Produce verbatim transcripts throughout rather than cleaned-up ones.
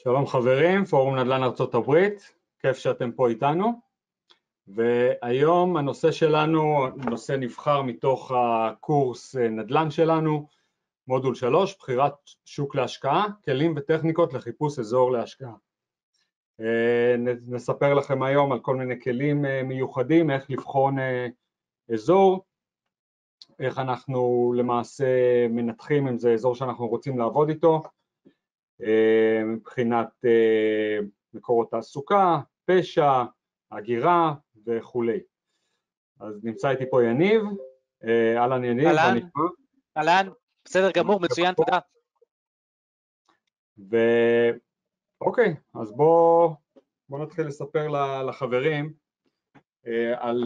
שלום חברים, פורום נדל"ן ארצות הברית, כיף שאתם פה איתנו. והיום הנושא שלנו, נושא נבחר מתוך הקורס נדל"ן שלנו, מודול שלוש, בחירת שוק להשקעה, כלים וטכניקות לחיפוש אזור להשקעה. נספר לכם היום על כל מיני כלים מיוחדים, איך לבחון אזור, איך אנחנו למעשה מנתחים אם זה אזור שאנחנו רוצים לעבוד איתו, מבחינת מקורות תעסוקה, פשע, הגירה וכולי. אז נמצא איתי פה יניב, אהלן יניב, מה נשמע? אהלן, בסדר גמור, מצוין, תודה. ואוקיי, אז בואו בוא נתחיל לספר לחברים על,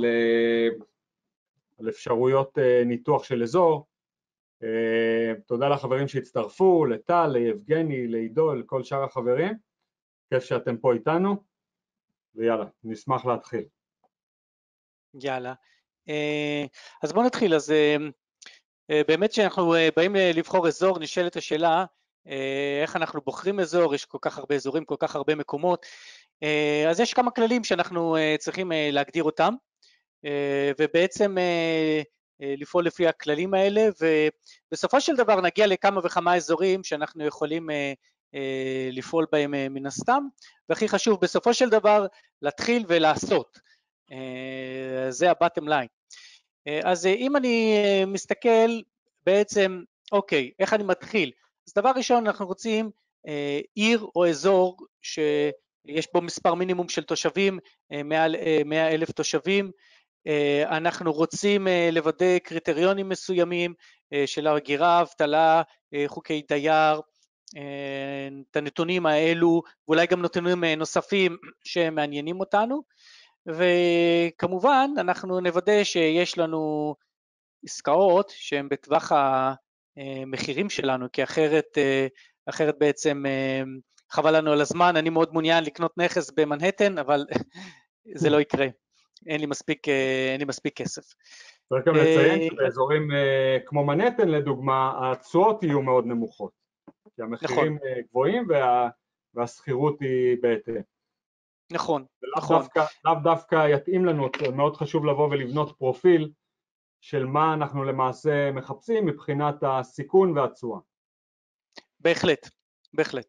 על אפשרויות ניתוח של אזור. Uh, תודה לחברים שהצטרפו, לטל, ליבגני, לעידו, לכל שאר החברים, כיף שאתם פה איתנו, ויאללה, נשמח להתחיל. יאללה, uh, אז בואו נתחיל. אז uh, uh, באמת שאנחנו uh, באים לבחור אזור, נשאלת השאלה, uh, איך אנחנו בוחרים אזור, יש כל כך הרבה אזורים, כל כך הרבה מקומות, uh, אז יש כמה כללים שאנחנו uh, צריכים uh, להגדיר אותם, uh, ובעצם uh, לפעול לפי הכללים האלה, ובסופו של דבר נגיע לכמה וכמה אזורים שאנחנו יכולים לפעול בהם מן הסתם, והכי חשוב בסופו של דבר להתחיל ולעשות, זה הבטם ליין. אז אם אני מסתכל בעצם, אוקיי, איך אני מתחיל? אז דבר ראשון אנחנו רוצים עיר או אזור שיש בו מספר מינימום של תושבים, מעל מאה אלף תושבים, אנחנו רוצים לוודא קריטריונים מסוימים של הגירה, אבטלה, חוקי דייר, את הנתונים האלו, ואולי גם נתונים נוספים שמעניינים אותנו, וכמובן אנחנו נוודא שיש לנו עסקאות שהן בטווח המחירים שלנו, כי אחרת, אחרת בעצם חבל לנו על הזמן. אני מאוד מעוניין לקנות נכס במנהטן, אבל זה לא יקרה. אין לי מספיק, אין לי מספיק כסף. צריך גם לציין שבאזורים כמו מנהטן לדוגמה, התשואות יהיו מאוד נמוכות, כי המחירים גבוהים והשכירות היא בהתאם. נכון, נכון. לאו דווקא יתאים לנו, מאוד חשוב לבוא ולבנות פרופיל של מה אנחנו למעשה מחפשים מבחינת הסיכון והתשואה. בהחלט, בהחלט.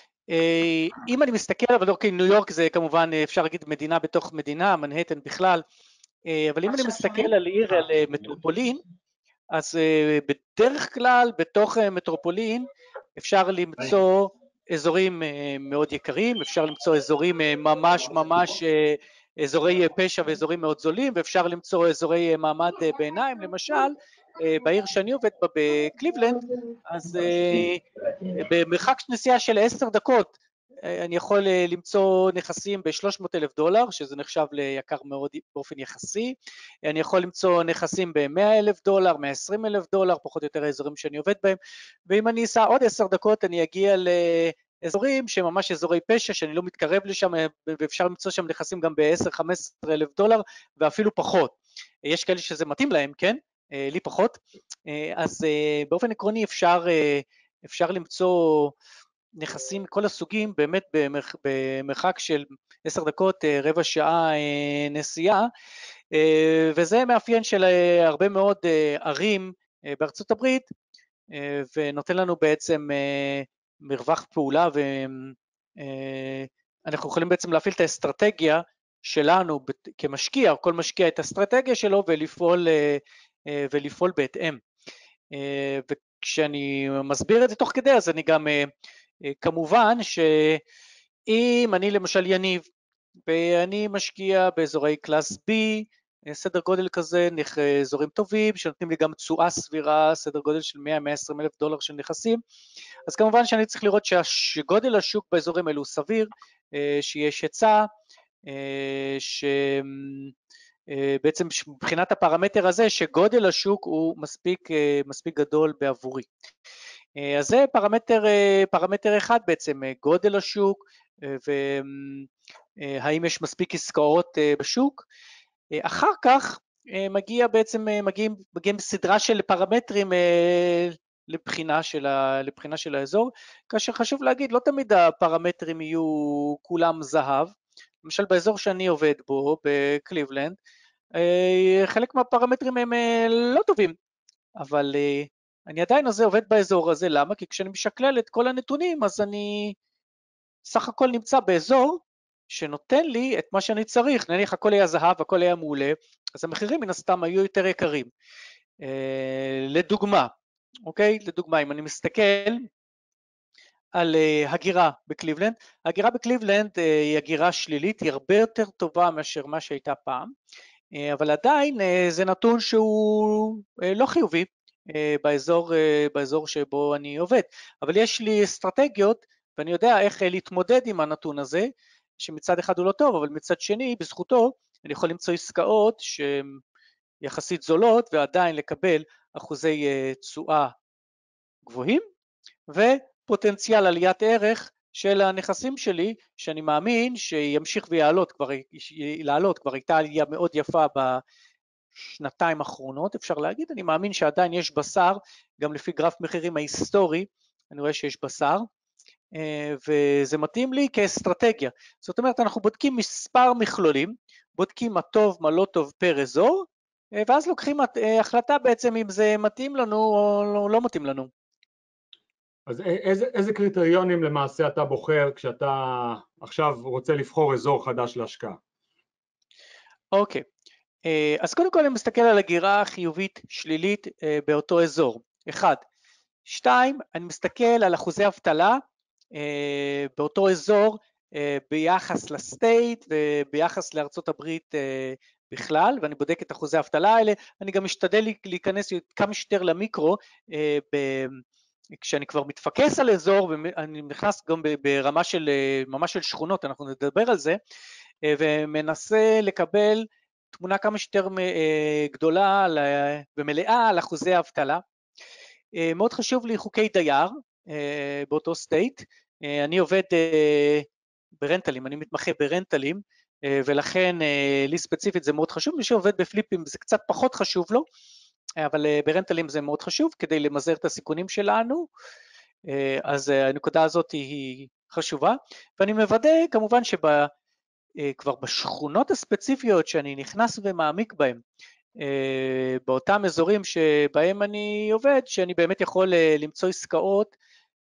אם אני מסתכל, אבל אוקיי, ניו יורק זה כמובן אפשר להגיד מדינה בתוך מדינה, מנהטן בכלל, אבל אם אני מסתכל על עיר, על מטרופולין, אז בדרך כלל בתוך מטרופולין אפשר למצוא אזורים מאוד יקרים, אפשר למצוא אזורים ממש ממש אזורי פשע ואזורים מאוד זולים, ואפשר למצוא אזורי מעמד ביניים, למשל בעיר שאני עובד בה בקליבלנד, אז במרחק נסיעה של עשר דקות אני יכול למצוא נכסים ב-שלוש מאות אלף דולר, שזה נחשב ליקר מאוד באופן יחסי. אני יכול למצוא נכסים ב-מאה אלף דולר, מאה ועשרים אלף דולר, פחות או יותר האזורים שאני עובד בהם, ואם אני אסע עוד עשר דקות אני אגיע לאזורים שממש אזורי פשע, שאני לא מתקרב לשם, ואפשר למצוא שם נכסים גם ב-עשר עד חמש עשרה אלף דולר, ואפילו פחות. יש כאלה שזה מתאים להם, כן? לי פחות. אז באופן עקרוני אפשר, אפשר למצוא נכסים מכל הסוגים, באמת במרח, במרחק של עשר דקות, רבע שעה נסיעה, וזה מאפיין של הרבה מאוד ערים בארצות הברית, ונותן לנו בעצם מרווח פעולה, ואנחנו יכולים בעצם להפעיל את האסטרטגיה שלנו כמשקיע, כל משקיע את האסטרטגיה שלו ולפעול, ולפעול בהתאם. וכשאני מסביר את זה תוך כדי, אז אני גם כמובן שאם אני למשל יניב, ואני משקיע באזורי קלאס B, סדר גודל כזה, אזורים טובים, שנותנים לי גם תשואה סבירה, סדר גודל של מאה עד מאה ועשרים אלף דולר של נכסים, אז כמובן שאני צריך לראות שגודל השוק באזורים האלו סביר, שיש היצע, שבעצם מבחינת הפרמטר הזה, שגודל השוק הוא מספיק, מספיק גדול בעבורי. אז זה פרמטר, פרמטר אחד בעצם, גודל השוק, והאם יש מספיק עסקאות בשוק. אחר כך מגיע בעצם, מגיעים, מגיעים סדרה של פרמטרים לבחינה של, ה, לבחינה של האזור, כאשר חשוב להגיד, לא תמיד הפרמטרים יהיו כולם זהב, למשל באזור שאני עובד בו, בקליבלנד, חלק מהפרמטרים הם לא טובים, אבל אני עדיין הזה עובד באזור הזה, למה? כי כשאני משקלל את כל הנתונים, אז אני סך הכל נמצא באזור שנותן לי את מה שאני צריך, נניח הכל היה זהב, הכל היה מעולה, אז המחירים מן הסתם היו יותר יקרים. לדוגמה, אוקיי? לדוגמה, אם אני מסתכל על הגירה בקליבלנד, הגירה בקליבלנד היא הגירה שלילית, היא הרבה יותר טובה מאשר מה שהייתה פעם, אבל עדיין זה נתון שהוא לא חיובי באזור, באזור שבו אני עובד, אבל יש לי אסטרטגיות ואני יודע איך להתמודד עם הנתון הזה, שמצד אחד הוא לא טוב, אבל מצד שני בזכותו אני יכול למצוא עסקאות שהן יחסית זולות ועדיין לקבל אחוזי תשואה גבוהים, ופוטנציאל עליית ערך של הנכסים שלי, שאני מאמין שימשיך ויעלות, כבר, לעלות, כבר הייתה עלייה מאוד יפה בשנתיים האחרונות, אפשר להגיד, אני מאמין שעדיין יש בשר, גם לפי גרף מחירים ההיסטורי, אני רואה שיש בשר, וזה מתאים לי כאסטרטגיה, זאת אומרת אנחנו בודקים מספר מכלולים, בודקים מה טוב, מה לא טוב פר אזור, ואז לוקחים החלטה בעצם אם זה מתאים לנו או לא מתאים לנו. אז איזה, איזה קריטריונים למעשה אתה בוחר כשאתה עכשיו רוצה לבחור אזור חדש להשקעה? אוקיי, אז קודם כל אני מסתכל על הגירה חיובית שלילית באותו אזור, אחד. שתיים, אני מסתכל על אחוזי אבטלה באותו אזור ביחס לסטייט וביחס לארצות הברית בכלל, ואני בודק את אחוזי האבטלה האלה, אני גם משתדל להיכנס כמה שיותר למיקרו, כשאני כבר מתפקס על אזור, ואני נכנס גם ברמה של, ממש של שכונות, אנחנו נדבר על זה, ומנסה לקבל תמונה כמה שיותר גדולה ומלאה על אחוזי האבטלה. מאוד חשוב לי חוקי דייר באותו סטייט, אני עובד ברנטלים, אני מתמחה ברנטלים, ולכן לי ספציפית זה מאוד חשוב, מי שעובד בפליפים זה קצת פחות חשוב לו, אבל ברנטלים זה מאוד חשוב כדי למזער את הסיכונים שלנו, אז הנקודה הזאת היא חשובה, ואני מוודא כמובן שכבר בשכונות הספציפיות שאני נכנס ומעמיק בהם, באותם אזורים שבהם אני עובד, שאני באמת יכול למצוא עסקאות,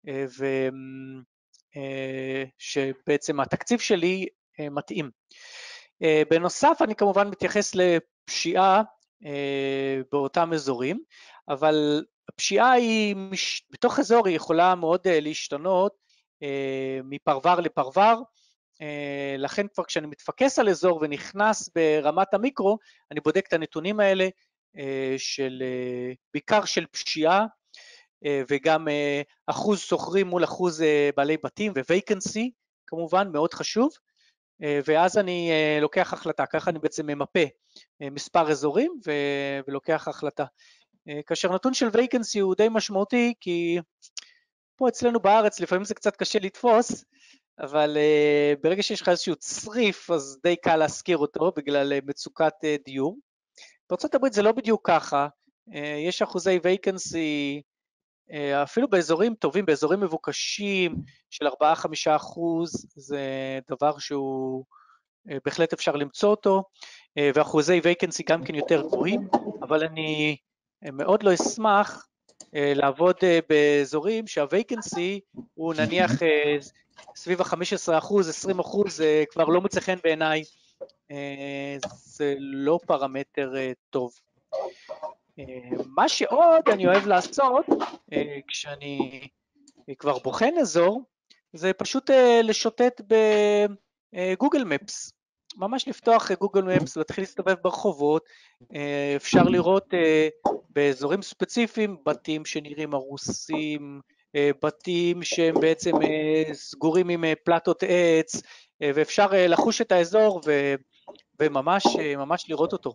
ושבעצם התקציב שלי מתאים. בנוסף אני כמובן מתייחס לפשיעה באותם אזורים, אבל הפשיעה היא, בתוך אזור היא יכולה מאוד להשתנות מפרבר לפרבר, לכן כבר כשאני מתפקס על אזור ונכנס ברמת המיקרו, אני בודק את הנתונים האלה של, בעיקר של פשיעה, וגם אחוז סוחרים מול אחוז בעלי בתים וווייקנסי, כמובן מאוד חשוב, ואז אני לוקח החלטה, ככה אני בעצם ממפה מספר אזורים ולוקח החלטה. כאשר נתון של וייקנסי הוא די משמעותי, כי פה אצלנו בארץ לפעמים זה קצת קשה לתפוס, אבל ברגע שיש לך איזשהו צריף, אז די קל להזכיר אותו בגלל מצוקת דיור. בארצות הברית זה לא בדיוק ככה, יש אחוזי וייקנסי, אפילו באזורים טובים, באזורים מבוקשים של ארבעה עד חמישה אחוז, זה דבר שהוא בהחלט אפשר למצוא אותו, ואחוזי וייקנסי גם כן יותר גבוהים, אבל אני מאוד לא אשמח לעבוד באזורים שהווייקנסי הוא נניח סביב ה-חמישה עשר אחוז, עשרים אחוז, כבר לא מוצא חן בעיניי, זה לא פרמטר טוב. מה שעוד אני אוהב לעשות, כשאני כבר בוחן אזור, זה פשוט לשוטט בגוגל מפס, ממש לפתוח גוגל מפס ולהתחיל להסתובב ברחובות, אפשר לראות באזורים ספציפיים בתים שנראים הרוסים, בתים שהם בעצם סגורים עם פלטות עץ, ואפשר לחוש את האזור וממש ממש לראות אותו.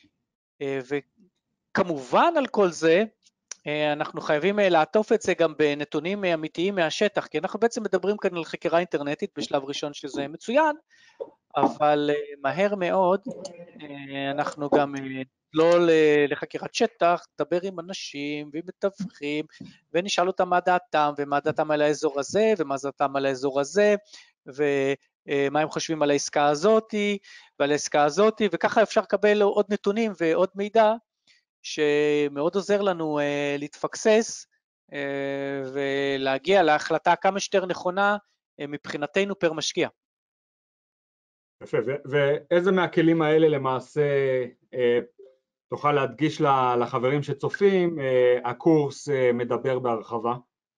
וכמובן על כל זה, אנחנו חייבים לעטוף את זה גם בנתונים אמיתיים מהשטח, כי אנחנו בעצם מדברים כאן על חקירה אינטרנטית בשלב ראשון שזה מצוין, אבל מהר מאוד אנחנו גם נצלול לחקירת שטח, נדבר עם אנשים ומתווכים, ונשאל אותם מה דעתם, ומה דעתם על האזור הזה, ומה דעתם על האזור הזה, ומה הם חושבים על העסקה הזאת, ועל העסקה הזאת, וככה אפשר לקבל עוד נתונים ועוד מידע, שמאוד עוזר לנו להתפקסס, ולהגיע להחלטה כמה שיותר נכונה מבחינתנו פר משקיע. יפה, ואיזה מהכלים האלה למעשה תוכל להדגיש לחברים שצופים, הקורס מדבר בהרחבה?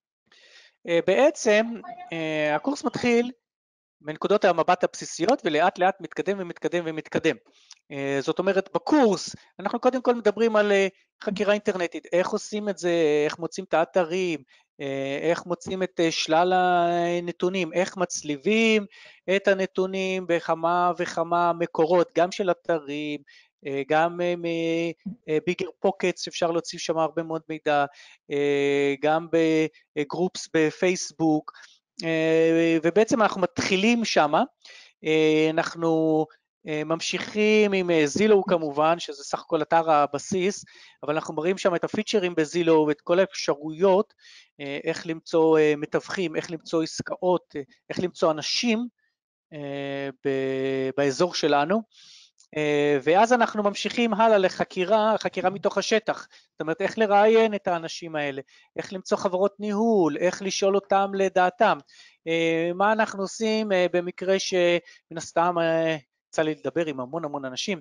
בעצם הקורס מתחיל מנקודות המבט הבסיסיות ולאט לאט מתקדם ומתקדם ומתקדם. זאת אומרת, בקורס אנחנו קודם כל מדברים על חקירה אינטרנטית, איך עושים את זה, איך מוצאים את האתרים, איך מוצאים את שלל הנתונים, איך מצליבים את הנתונים בכמה וכמה מקורות, גם של אתרים, גם מביגר פוקטס אפשר להוציא שם הרבה מאוד מידע, גם בגרופס בפייסבוק, ובעצם אנחנו מתחילים שם, אנחנו ממשיכים עם זילו כמובן, שזה סך הכל אתר הבסיס, אבל אנחנו מראים שם את הפיצ'רים בזילו ואת כל האפשרויות, איך למצוא מתווכים, איך למצוא עסקאות, איך למצוא אנשים באזור שלנו, ואז אנחנו ממשיכים הלאה לחקירה, חקירה מתוך השטח, זאת אומרת איך לראיין את האנשים האלה, איך למצוא חברות ניהול, איך לשאול אותם לדעתם, מה אנחנו עושים במקרה שמן הסתם יצא לי לדבר עם המון המון אנשים,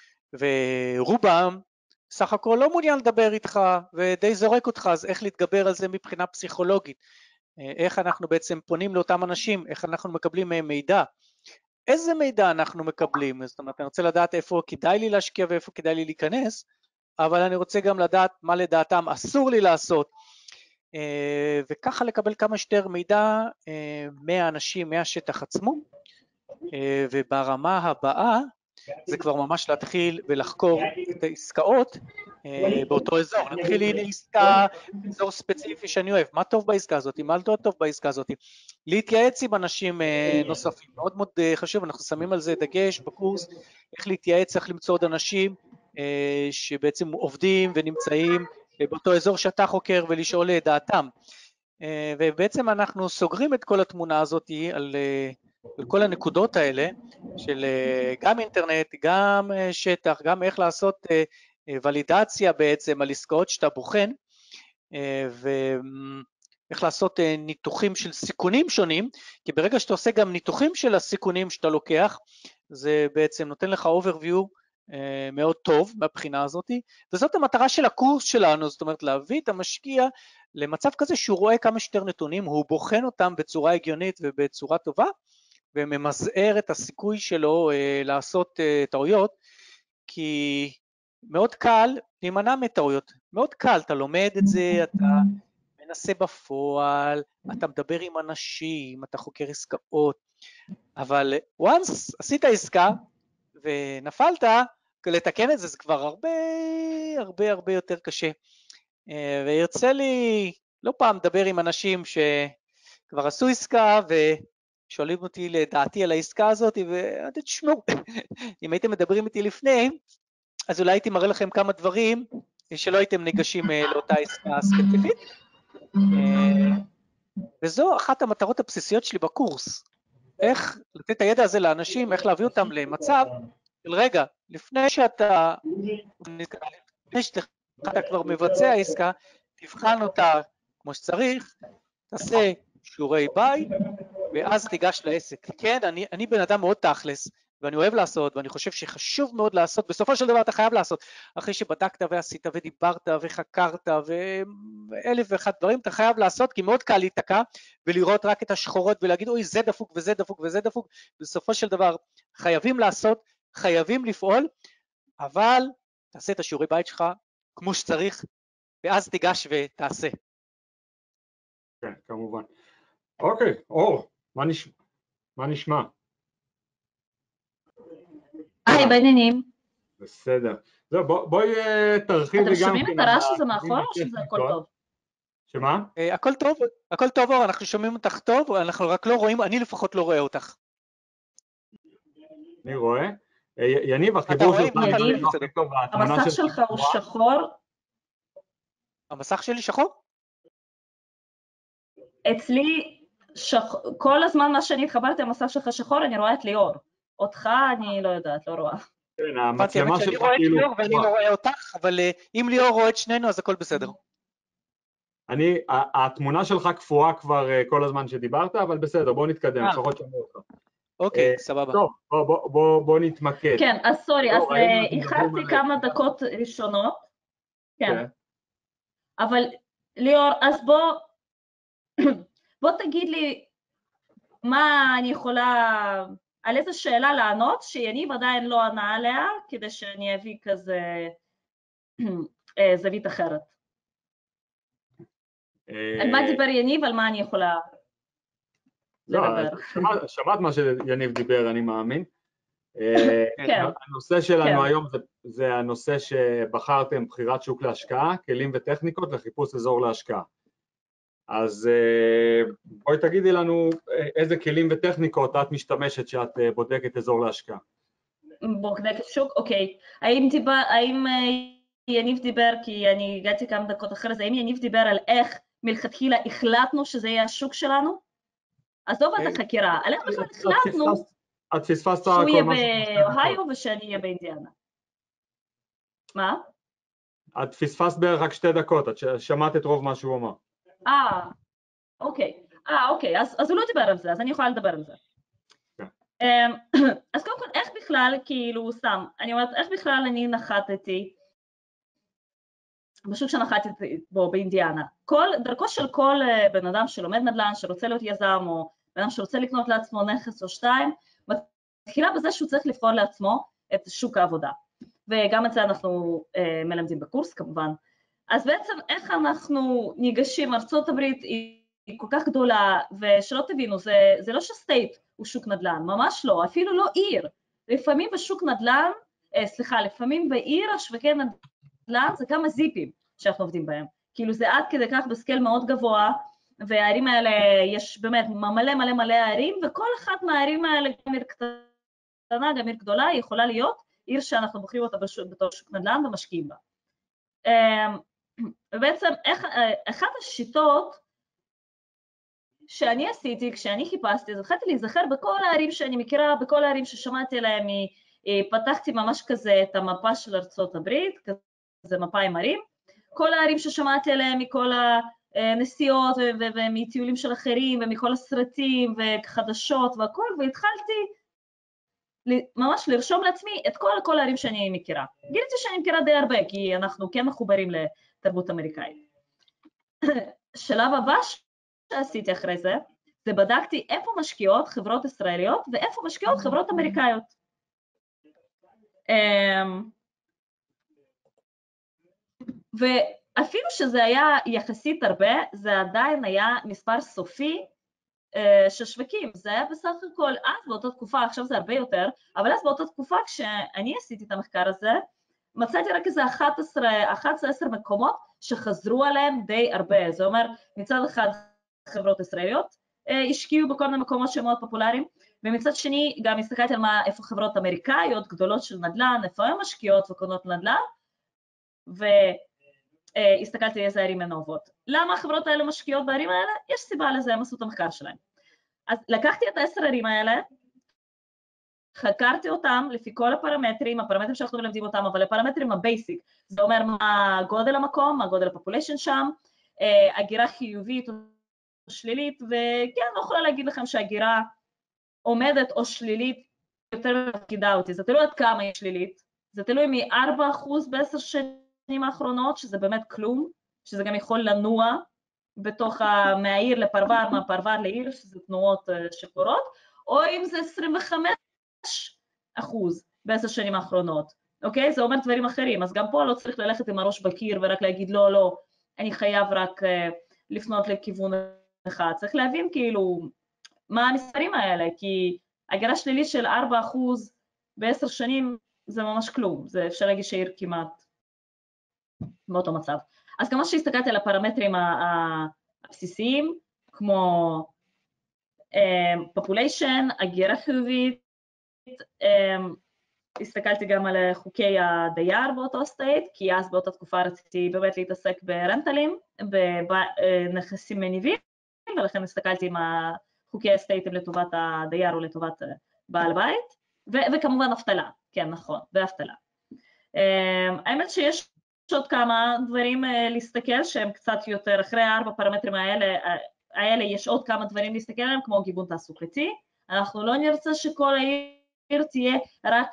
ורובם סך הכל לא מעוניין לדבר איתך ודי זורק אותך, אז איך להתגבר על זה מבחינה פסיכולוגית, איך אנחנו בעצם פונים לאותם אנשים, איך אנחנו מקבלים מהם מידע, איזה מידע אנחנו מקבלים, זאת אומרת אני רוצה לדעת איפה כדאי לי להשקיע ואיפה כדאי לי להיכנס, אבל אני רוצה גם לדעת מה לדעתם אסור לי לעשות, וככה לקבל כמה שיותר מידע מהאנשים, מהשטח עצמו, וברמה הבאה זה כבר ממש להתחיל ולחקור את העסקאות באותו אזור, נתחיל עם עסקה, אזור ספציפי שאני אוהב, מה טוב בעסקה הזאת, מה לא טוב בעסקה הזאת, להתייעץ עם אנשים נוספים, מאוד מאוד חשוב, אנחנו שמים על זה דגש בקורס, איך להתייעץ, איך למצוא עוד אנשים שבעצם עובדים ונמצאים באותו אזור שאתה חוקר ולשאול את דעתם, ובעצם אנחנו סוגרים את כל התמונה הזאת על על כל הנקודות האלה של גם אינטרנט, גם שטח, גם איך לעשות ולידציה בעצם על עסקאות שאתה בוחן, ואיך לעשות ניתוחים של סיכונים שונים, כי ברגע שאתה עושה גם ניתוחים של הסיכונים שאתה לוקח, זה בעצם נותן לך overview מאוד טוב מהבחינה הזאת, וזאת המטרה של הקורס שלנו, זאת אומרת להביא את המשקיע למצב כזה שהוא רואה כמה שיותר נתונים, הוא בוחן אותם בצורה הגיונית ובצורה טובה, וממזער את הסיכוי שלו אה, לעשות אה, טעויות, כי מאוד קל להימנע מטעויות, מאוד קל, אתה לומד את זה, אתה מנסה בפועל, אתה מדבר עם אנשים, אתה חוקר עסקאות, אבל once עשית עסקה ונפלת, לתקן את זה, זה כבר הרבה הרבה הרבה יותר קשה, אה, וירצה לי לא פעם לדבר עם אנשים שכבר עשו עסקה ו... שואלים אותי לדעתי על העסקה הזאת, ואתם תשמעו, אם הייתם מדברים איתי לפני, אז אולי הייתי מראה לכם כמה דברים, שלא הייתם ניגשים לאותה עסקה ספציפית, וזו אחת המטרות הבסיסיות שלי בקורס, איך לתת את הידע הזה לאנשים, איך להביא אותם למצב, של רגע, לפני שאתה, לפני שאתה כבר מבצע עסקה, תבחן אותה כמו שצריך, תעשה שיעורי בית, ואז תיגש לעסק. כן, אני, אני בן אדם מאוד תכלס, ואני אוהב לעשות, ואני חושב שחשוב מאוד לעשות, בסופו של דבר אתה חייב לעשות, אחרי שבדקת ועשית ודיברת וחקרת, ואלף ואחת דברים אתה חייב לעשות, כי מאוד קל להיתקע, ולראות רק את השחורות, ולהגיד, אוי, זה דפוק וזה דפוק וזה דפוק, בסופו של דבר חייבים לעשות, חייבים לפעול, אבל תעשה את השיעורי בית שלך כמו שצריך, ואז תיגש ותעשה. כן, כמובן. אוקיי, אור, מה נשמע? מה נשמע? היי, בעניינים. בסדר. זהו, בואי תרחיבי גם... אתם שומעים את הרעש הזה מאחור או שזה הכל טוב? שמה? הכל טוב, הכל טוב, אור, אנחנו שומעים אותך טוב, אנחנו רק לא רואים, אני לפחות לא רואה אותך. אני רואה. יניב, החיבור שלך יניב, המסך שלך הוא שחור. המסך שלי שחור? אצלי, כל הזמן מה שאני התחברתי, המסך שלך שחור, אני רואה את ליאור. אותך אני לא יודעת, לא רואה. כן, המצלמה שלך כאילו... אני רואה את ליאור ואני לא רואה אותך, אבל אם ליאור רואה את שנינו, אז הכל בסדר. אני, התמונה שלך קפואה כבר כל הזמן שדיברת, אבל בסדר, בוא נתקדם, לפחות שמעו אותך. אוקיי, סבבה. טוב, בוא נתמקד. כן, אז סורי, אז איחרתי כמה דקות ראשונות. כן. אבל ליאור, אז בוא, בוא תגיד לי מה אני יכולה, על איזה שאלה לענות, שיניב עדיין לא ענה עליה, כדי שאני אביא כזה זווית אחרת. על מה דיבר יניב, על מה אני יכולה לדבר. שמעת מה שיניב דיבר, אני מאמין. הנושא שלנו היום זה הנושא שבחרתם, בחירת שוק להשקעה, כלים וטכניקות לחיפוש אזור להשקעה. אז בואי תגידי לנו איזה כלים וטכניקות את משתמשת שאת בודקת אזור להשקעה. בודקת שוק, אוקיי. האם דיבר, האם יניב דיבר, כי אני הגעתי כמה דקות אחרי זה, האם יניב דיבר על איך מלכתחילה החלטנו שזה יהיה השוק שלנו? אז לא באת החקירה, על איך בכלל החלטנו שהוא יהיה באוהיו ושאני אהיה באינדיאנה. מה? את פספסת בערך רק שתי דקות, את שמעת את רוב מה שהוא אמר. אה, אוקיי, אה, אוקיי, אז, אז הוא לא דיבר על זה, אז אני יכולה לדבר על זה. Okay. אז קודם כל, איך בכלל, כאילו, סתם, אני אומרת, איך בכלל אני נחתתי, בשוק שנחתתי בו באינדיאנה, כל, דרכו של כל בן אדם שלומד נדל"ן, שרוצה להיות יזם, או בן אדם שרוצה לקנות לעצמו נכס או שתיים, מתחילה בזה שהוא צריך לבחור לעצמו את שוק העבודה. וגם את זה אנחנו אה, מלמדים בקורס, כמובן. אז בעצם איך אנחנו ניגשים, ארצות הברית היא, היא כל כך גדולה, ושלא תבינו, זה, זה לא שסטייט הוא שוק נדל"ן, ממש לא, אפילו לא עיר. לפעמים בשוק נדל"ן, אה, סליחה, לפעמים בעיר השווקי נדל"ן זה כמה זיפים שאנחנו עובדים בהם. כאילו זה עד כדי כך בסקייל מאוד גבוה, והערים האלה, יש באמת מלא מלא מלא הערים, וכל אחת מהערים האלה, גם עיר קטנה, גם עיר גדולה, יכולה להיות עיר שאנחנו בוחרים אותה בתור שוק נדל"ן ומשקיעים בה. ובעצם, איך, אחת השיטות שאני עשיתי, כשאני חיפשתי, אז התחלתי להיזכר בכל הערים שאני מכירה, בכל הערים ששמעתי עליהם, פתחתי ממש כזה את המפה של ארצות הברית, כזה מפה עם ערים, כל הערים ששמעתי עליהם מכל הנסיעות ומטיולים של אחרים ומכל הסרטים וחדשות והכל, והתחלתי ממש לרשום לעצמי את כל כל הערים שאני מכירה. גיליתי שאני מכירה די הרבה, כי אנחנו כן מחוברים לתרבות אמריקאית. שלב הבא שעשיתי אחרי זה, זה בדקתי איפה משקיעות חברות ישראליות ואיפה משקיעות חברות אמריקאיות. ואפילו שזה היה יחסית הרבה, זה עדיין היה מספר סופי של שווקים. זה היה בסך הכל, אז באותה תקופה, עכשיו זה הרבה יותר, אבל אז באותה תקופה כשאני עשיתי את המחקר הזה, מצאתי רק איזה אחת עשרה מקומות שחזרו עליהם די הרבה. זה אומר, מצד אחד חברות ישראליות השקיעו בכל מיני מקומות שמאוד פופולריים, ומצד שני גם הסתכלתי על מה, איפה חברות אמריקאיות גדולות של נדל"ן, איפה הן משקיעות וקונות נדל"ן, והסתכלתי איזה ערים הן אוהבות. למה החברות האלה משקיעות בערים האלה? יש סיבה לזה, הם עשו את המחקר שלהם. אז לקחתי את העשר ערים האלה, חקרתי אותם לפי כל הפרמטרים, הפרמטרים שאנחנו מלמדים אותם, אבל הפרמטרים הבייסיק, זה אומר מה גודל המקום, מה גודל הפופוליישן שם, הגירה חיובית או שלילית, וכן, לא יכולה להגיד לכם שהגירה עומדת או שלילית יותר מפחידה אותי, זה תלוי עד כמה היא שלילית, זה תלוי מ-ארבעה אחוז בעשר שנים האחרונות, שזה באמת כלום, שזה גם יכול לנוע בתוך מהעיר לפרבר, מהפרבר לעיר, שזה תנועות שקורות, או אם זה עשרים וחמישה אחוז בעשר שנים האחרונות, אוקיי? זה אומר דברים אחרים, אז גם פה לא צריך ללכת עם הראש בקיר ורק להגיד לא, לא, אני חייב רק uh, לפנות לכיוון אחד, צריך להבין כאילו מה המספרים האלה, כי הגירה שלילית של ארבעה אחוז בעשר שנים זה ממש כלום, זה אפשר להגיד שהעיר כמעט באותו מצב. אז כמו שהסתכלתי על הפרמטרים הבסיסיים, כמו population, הגירה חיובית, הסתכלתי גם על חוקי הדייר באותו סטייט, כי אז באותה תקופה רציתי באמת להתעסק ברנטלים, בנכסים מניבים, ולכן הסתכלתי עם חוקי הסטייטים לטובת הדייר או לטובת בעל בית, ו- וכמובן אבטלה, כן נכון, ואבטלה. האמת שיש עוד כמה דברים להסתכל שהם קצת יותר, אחרי הארבע פרמטרים האלה, האלה יש עוד כמה דברים להסתכל עליהם, כמו גיוון תעסוקתי. אנחנו לא נרצה שכל העיר תהיה רק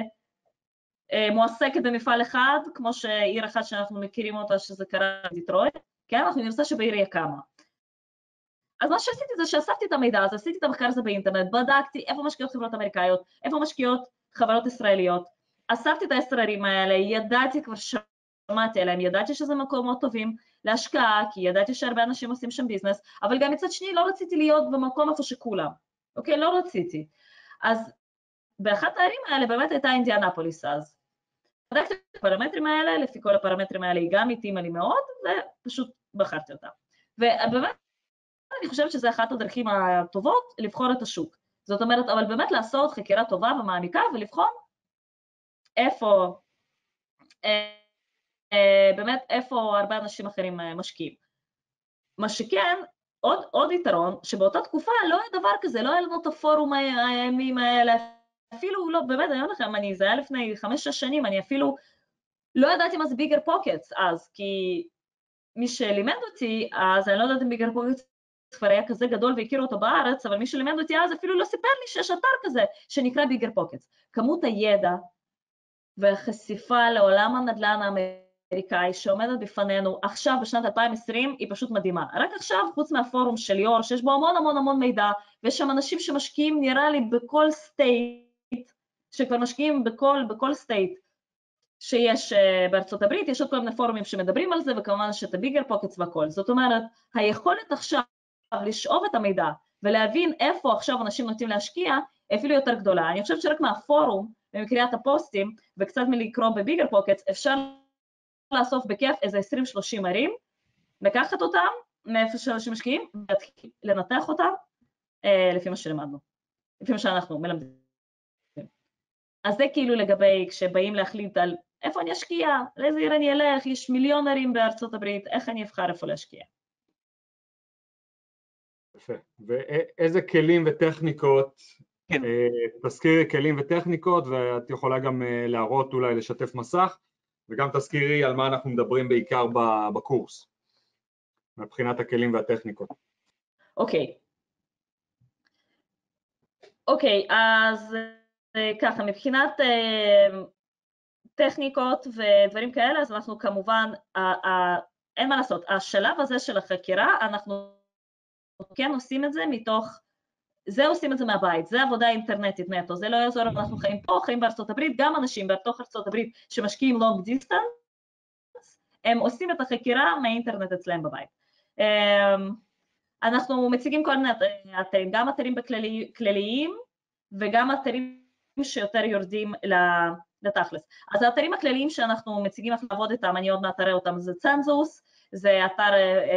מועסקת במפעל אחד, כמו שעיר אחת שאנחנו מכירים אותה שזה קרה בדיטרויט, כן, אנחנו נרצה שבעיר יהיה כמה. אז מה שעשיתי זה שאספתי את המידע הזה, עשיתי את המחקר הזה באינטרנט, בדקתי איפה משקיעות חברות אמריקאיות, איפה משקיעות חברות ישראליות, אספתי את העשרים האלה, ידעתי כבר שמעתי עליהם, ידעתי שזה מקומות טובים להשקעה, כי ידעתי שהרבה אנשים עושים שם ביזנס, אבל גם מצד שני לא רציתי להיות במקום איפה שכולם, אוקיי? לא רציתי. אז באחת הערים האלה באמת הייתה אינדיאנפוליס אז. בדקתי את הפרמטרים האלה, לפי כל הפרמטרים האלה היא גם התאימה לי מאוד, ופשוט בחרתי אותה. ובאמת אני חושבת שזה אחת הדרכים הטובות לבחור את השוק. זאת אומרת, אבל באמת לעשות חקירה טובה ומעמיקה ולבחון איפה, באמת איפה הרבה אנשים אחרים משקיעים. מה שכן, עוד, עוד יתרון, שבאותה תקופה לא היה דבר כזה, לא היה לנו את הפורום הימים האלה, אפילו לא, באמת, אני אומר לכם, אני, זה היה לפני חמש-שש שנים, אני אפילו לא ידעתי מה זה ביגר פוקטס אז, כי מי שלימד אותי אז, אני לא יודעת אם ביגר פוקטס כבר היה כזה גדול והכירו אותו בארץ, אבל מי שלימד אותי אז אפילו לא סיפר לי שיש אתר כזה שנקרא ביגר פוקטס. כמות הידע והחשיפה לעולם הנדל"ן האמריקאי שעומדת בפנינו עכשיו בשנת אלפיים ועשרים היא פשוט מדהימה. רק עכשיו, חוץ מהפורום של ליאור, שיש בו המון המון המון מידע, ויש שם אנשים שמשקיעים נראה לי בכל סטייט, שכבר משקיעים בכל, בכל סטייט שיש בארצות הברית, יש עוד כל מיני פורומים שמדברים על זה, וכמובן שאת הביגר פוקטס והכל. זאת אומרת, היכולת עכשיו לשאוב את המידע ולהבין איפה עכשיו אנשים נוטים להשקיע, אפילו יותר גדולה. אני חושבת שרק מהפורום, במקריאת הפוסטים, וקצת מלקרוא בביגר פוקטס, אפשר לאסוף בכיף איזה עשרים שלושים ערים, לקחת אותם מאיפה שאנשים משקיעים, לנתח אותם לפי מה שלמדנו, לפי מה שאנחנו מלמדים. אז זה כאילו לגבי כשבאים להחליט על איפה אני אשקיע, לאיזה עיר אני אלך, יש מיליון ערים בארצות הברית, איך אני אבחר איפה להשקיע. יפה. ואיזה כלים וטכניקות, כן. תזכירי כלים וטכניקות, ואת יכולה גם להראות אולי לשתף מסך, וגם תזכירי על מה אנחנו מדברים בעיקר בקורס, מבחינת הכלים והטכניקות. אוקיי. אוקיי, אז ככה, מבחינת טכניקות ודברים כאלה, אז אנחנו כמובן, אין מה לעשות, השלב הזה של החקירה, אנחנו כן עושים את זה מתוך, זה עושים את זה מהבית, זה עבודה אינטרנטית נטו, זה לא יעזור, אנחנו חיים פה, חיים בארצות הברית, גם אנשים בתוך ארצות הברית שמשקיעים long distance, הם עושים את החקירה מהאינטרנט אצלם בבית. אנחנו מציגים כל מיני אתרים, גם אתרים בכלליים, וגם אתרים שיותר יורדים לתכלס. אז האתרים הכלליים שאנחנו מציגים איך לעבוד איתם, אני עוד מעט אראה אותם, זה צנזוס, זה אתר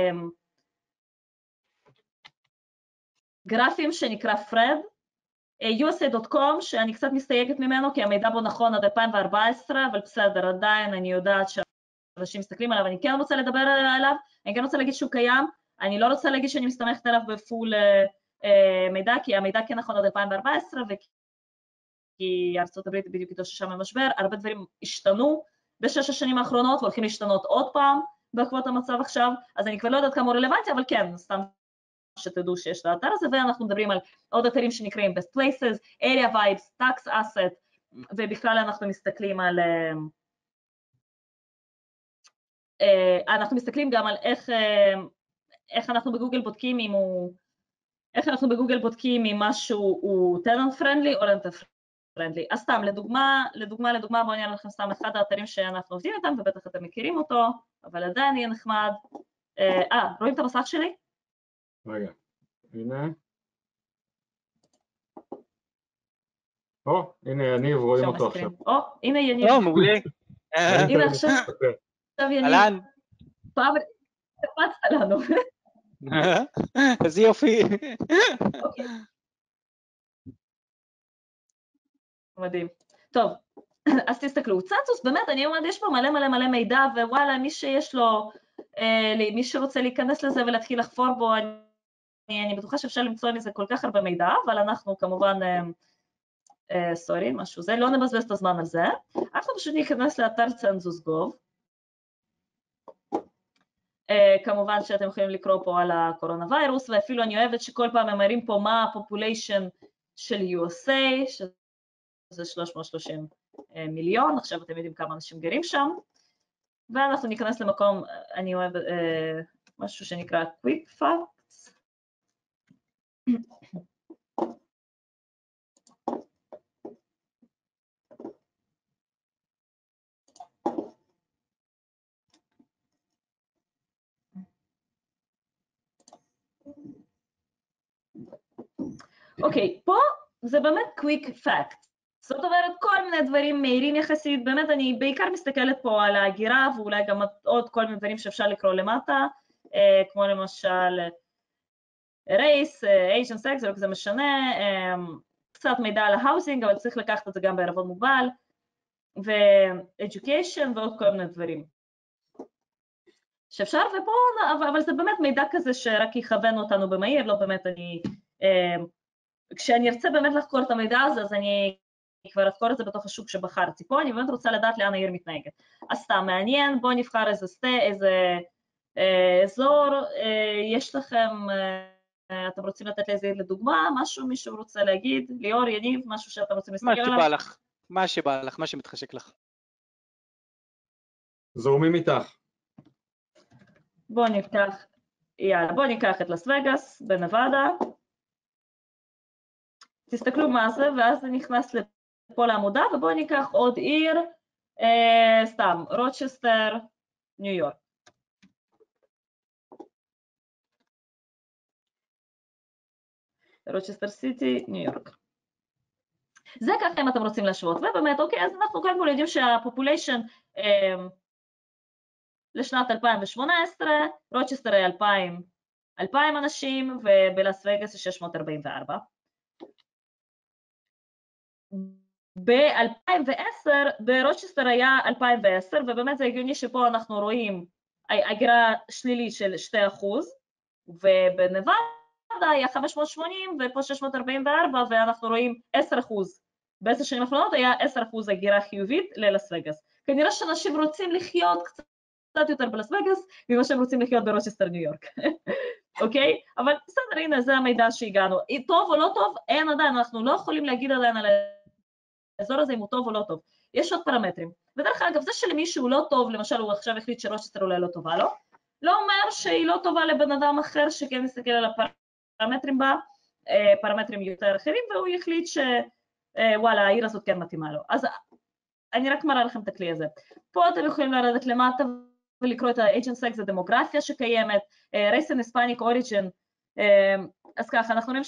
גרפים שנקרא פרד, יו אס איי דוט קום, שאני קצת מסתייגת ממנו, כי המידע בו נכון עד אלפיים וארבע עשרה, אבל בסדר, עדיין אני יודעת שאנשים מסתכלים עליו, אני כן רוצה לדבר עליו, אני כן רוצה להגיד שהוא קיים, אני לא רוצה להגיד שאני מסתמכת עליו בפול מידע, כי המידע כן נכון עד אלפיים וארבע עשרה, וכי ארצות הברית בדיוק התאוששה ממשבר, הרבה דברים השתנו בשש השנים האחרונות, והולכים להשתנות עוד פעם בעקבות המצב עכשיו, אז אני כבר לא יודעת כמה הוא רלוונטי, אבל כן, סתם שתדעו שיש את האתר הזה, ואנחנו מדברים על עוד אתרים שנקראים Best Places, Area Vibes, Tax Asset, ובכלל אנחנו מסתכלים על, אנחנו מסתכלים גם על איך, איך אנחנו בגוגל בודקים אם הוא, איך אנחנו בגוגל בודקים אם משהו הוא tenant friendly או renter friendly. אז סתם, לדוגמה, לדוגמה, לדוגמה, בואו נראה לכם סתם אחד האתרים שאנחנו עובדים איתם, ובטח אתם מכירים אותו, אבל עדיין יהיה נחמד. אה, רואים את המסך שלי? רגע, הנה. או, הנה יניב, רואים אותו עכשיו. או, הנה יניב. או, מעולה. הנה עכשיו, עכשיו יניב. אהלן. פעם, תפצת לנו. אז יופי. מדהים. טוב, אז תסתכלו, צצוס, באמת, אני אומרת, יש פה מלא מלא מלא מידע, ווואלה, מי שיש לו, אה, מי שרוצה להיכנס לזה ולהתחיל לחפור בו, אני, אני בטוחה שאפשר למצוא מזה כל כך הרבה מידע, אבל אנחנו כמובן, אה, אה, סורי, משהו זה, לא נבזבז את הזמן על זה, אנחנו פשוט ניכנס לאתר צנזוס נקודה גוב, Uh, כמובן שאתם יכולים לקרוא פה על הקורונה ויירוס, ואפילו אני אוהבת שכל פעם הם מראים פה מה הפופוליישן של יו אס איי, שזה שלוש מאות ושלושים מיליון, עכשיו אתם יודעים כמה אנשים גרים שם, ואנחנו ניכנס למקום, אני אוהבת uh, משהו שנקרא Quick Facts. אוקיי, פה זה באמת quick fact. זאת אומרת, כל מיני דברים מהירים יחסית, באמת אני בעיקר מסתכלת פה על ההגירה, ואולי גם עוד כל מיני דברים שאפשר לקרוא למטה, כמו למשל race, Asian sex, זה לא כזה משנה, קצת מידע על ההאוסינג, אבל צריך לקחת את זה גם בערבון מוגבל, ו-education ועוד כל מיני דברים. שאפשר, ופה, אבל זה באמת מידע כזה שרק יכוון אותנו במהיר, לא באמת אני... כשאני ארצה באמת לחקור את המידע הזה, אז אני כבר אחקור את זה בתוך השוק שבחרתי פה, אני באמת רוצה לדעת לאן העיר מתנהגת. אז סתם מעניין, בואו נבחר איזה סטה, איזה אה, אזור, אה, יש לכם, אה, אתם רוצים לתת לאיזה עיר לדוגמה, משהו מישהו רוצה להגיד, ליאור, יניב, משהו שאתם רוצים להסתכל עליו? מה שבא לך, מה שבא לך, מה שמתחשק לך. זורמים איתך. בואו ניקח, יאללה, בואו ניקח את לס וגאס בנבדה. תסתכלו מה זה, ואז זה נכנס לפה לעמודה, ובואו ניקח עוד עיר, אה, סתם, רוצ'סטר, ניו יורק. רוצ'סטר סיטי, ניו יורק. זה ככה אם אתם רוצים להשוות, ובאמת, אוקיי, אז אנחנו קודם כל יודעים שהפופוליישן אה, לשנת אלפיים שמונה עשרה, רוצ'סטר היא אלפיים, אלפיים אנשים, ובלס וגאס היא שש מאות ארבעים וארבע. ב-אלפיים ועשר, ברוצ'סטר היה אלפיים ועשר, ובאמת זה הגיוני שפה אנחנו רואים הגירה שלילית של שני אחוז, ובנבדה היה חמש מאות ושמונים, ופה שש מאות ארבעים וארבע, ואנחנו רואים עשרה אחוז. בעשר שנים האחרונות היה עשרה אחוז הגירה חיובית ללס וגאס. כנראה שאנשים רוצים לחיות קצת יותר בלס וגאס, ממה שהם רוצים לחיות ברוצ'סטר ניו יורק. אוקיי? אבל בסדר, הנה, זה המידע שהגענו. טוב או לא טוב, אין עדיין, אנחנו לא יכולים להגיד עדיין על האזור הזה אם הוא טוב או לא טוב. יש עוד פרמטרים. ודרך אגב, זה שלמישהו לא טוב, למשל הוא עכשיו החליט שרוצ'סטר אולי לא טובה לו, לא אומר שהיא לא טובה לבן אדם אחר שכן מסתכל על הפרמטרים בה, פרמטרים יותר אחרים, והוא יחליט שוואלה, העיר הזאת כן מתאימה לו. אז אני רק מראה לכם את הכלי הזה. פה אתם יכולים לרדת למטה ולקרוא את ה-Asian sex, הדמוגרפיה שקיימת, race and Hispanic origin, אז ככה, אנחנו רואים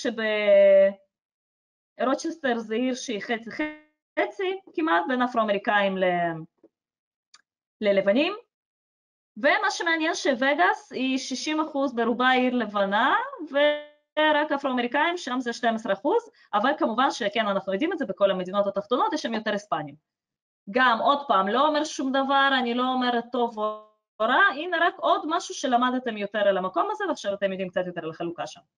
שברוצ'סטר זה עיר שהיא חצי חצי, כמעט בין אפרו-אמריקאים ללבנים, ומה שמעניין שווגאס היא שישים אחוז ברובה עיר לבנה, ורק אפרו-אמריקאים, שם זה שנים עשר אחוז, אבל כמובן שכן, אנחנו יודעים את זה בכל המדינות התחתונות, יש שם יותר היספנים. גם, עוד פעם, לא אומר שום דבר, אני לא אומרת טוב או רע, הנה רק עוד משהו שלמדתם יותר על המקום הזה, ועכשיו אתם יודעים קצת יותר על החלוקה שם.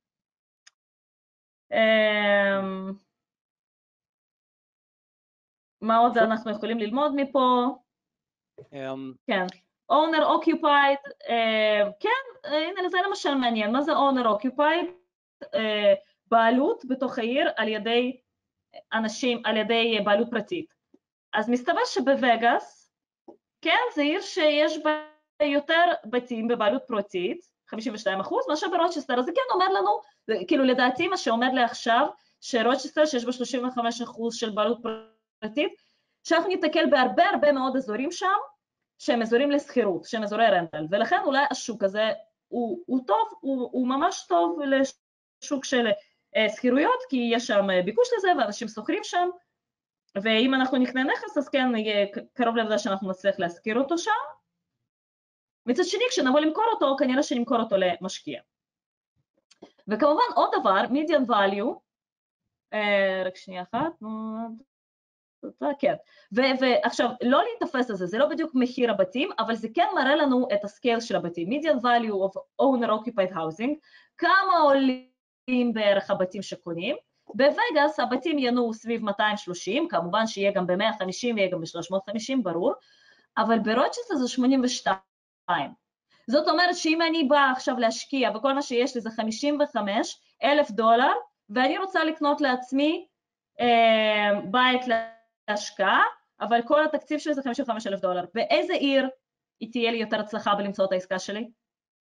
מה עוד אנחנו יכולים ללמוד מפה? כן, owner occupied, כן, הנה זה למשל מעניין, מה זה owner occupied? בעלות בתוך העיר על ידי אנשים, על ידי בעלות פרטית. אז מסתבר שבווגאס, כן, זה עיר שיש בה יותר בתים בבעלות פרטית, חמישים ושניים אחוז, מאשר ברוצ'סטר, אז זה כן אומר לנו, כאילו לדעתי מה שאומר לי עכשיו, שרוצ'סטר שיש בה שלושים וחמישה אחוז של בעלות פרטית, שאנחנו ניתקל בהרבה הרבה מאוד אזורים שם, שהם אזורים לסחירות, שהם אזורי רנטל, ולכן אולי השוק הזה הוא, הוא טוב, הוא, הוא ממש טוב לשוק של אה, סחירויות, כי יש שם ביקוש לזה ואנשים סוחרים שם, ואם אנחנו נקנה נכס, אז כן, יהיה קרוב לוודא שאנחנו נצליח להשכיר אותו שם. מצד שני, כשנבוא למכור אותו, כנראה שנמכור אותו למשקיע. וכמובן, עוד דבר, median value, אה, רק שנייה אחת, כן. ועכשיו, לא להתאפס על זה, זה לא בדיוק מחיר הבתים, אבל זה כן מראה לנו את הסקייל של הבתים. median value of owner occupied housing, כמה עולים בערך הבתים שקונים. בווגאס הבתים ינועו סביב מאתיים ושלושים, כמובן שיהיה גם ב-מאה וחמישים ויהיה גם ב-שלוש מאות וחמישים, ברור, אבל ברוצ'סטר זה שמונים ושתיים. זאת אומרת שאם אני באה עכשיו להשקיע, וכל מה שיש לי זה חמישים וחמישה אלף דולר, ואני רוצה לקנות לעצמי אה, בית להשקעה, אבל כל התקציב שלי זה חמישים וחמישה אלף דולר. באיזה עיר היא תהיה לי יותר הצלחה בלמצוא את העסקה שלי?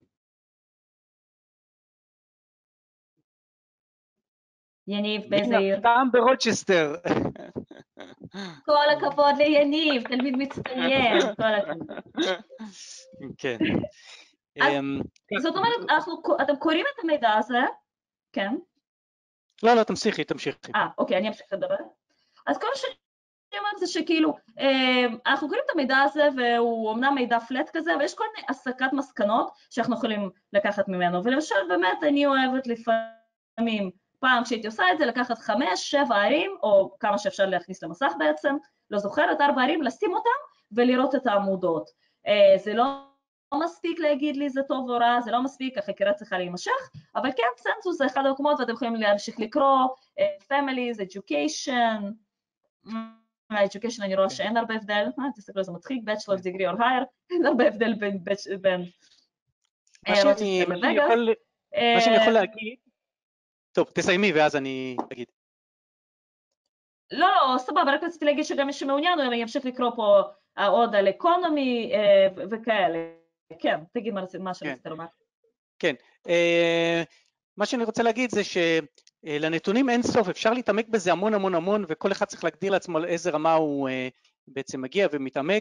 יניב, באיזה עיר? גם ברוצ'סטר. כל הכבוד ליניב, תלמיד מצטיין, כל הכבוד. כן. זאת אומרת, אתם קוראים את המידע הזה? כן. לא, לא, תמשיכי, תמשיכי. אה, אוקיי, אני אמשיך לדבר. אז כל שאני אומרת זה שכאילו, אנחנו קוראים את המידע הזה, והוא אמנם מידע פלט כזה, אבל יש כל מיני הסקת מסקנות שאנחנו יכולים לקחת ממנו, ולמשל באמת אני אוהבת לפעמים, פעם כשהייתי עושה את זה, לקחת חמש, שבע ערים, או כמה שאפשר להכניס למסך בעצם, לא זוכרת, ארבע ערים, לשים אותם ולראות את העמודות. זה לא מספיק להגיד לי זה טוב או רע, זה לא מספיק, החקירה צריכה להימשך, אבל כן, סנסוס זה אחד המקומות, ואתם יכולים להמשיך לקרוא, families, education, education אני רואה שאין הרבה הבדל, תסתכלו זה מצחיק, bachelor's degree or higher, אין הרבה הבדל בין רוצ'סטר לווגאס. מה שאני יכול להגיד, טוב, תסיימי ואז אני אגיד. לא, לא, סבבה, רק רציתי להגיד שגם מי שמעוניין, אני אמשיך לקרוא פה עוד על אקונומי וכאלה. כן, תגיד מה שרצית לומר. כן, מה שאני רוצה להגיד זה שלנתונים אין סוף, אפשר להתעמק בזה המון המון המון, וכל אחד צריך להגדיר לעצמו על איזה רמה הוא בעצם מגיע ומתעמק,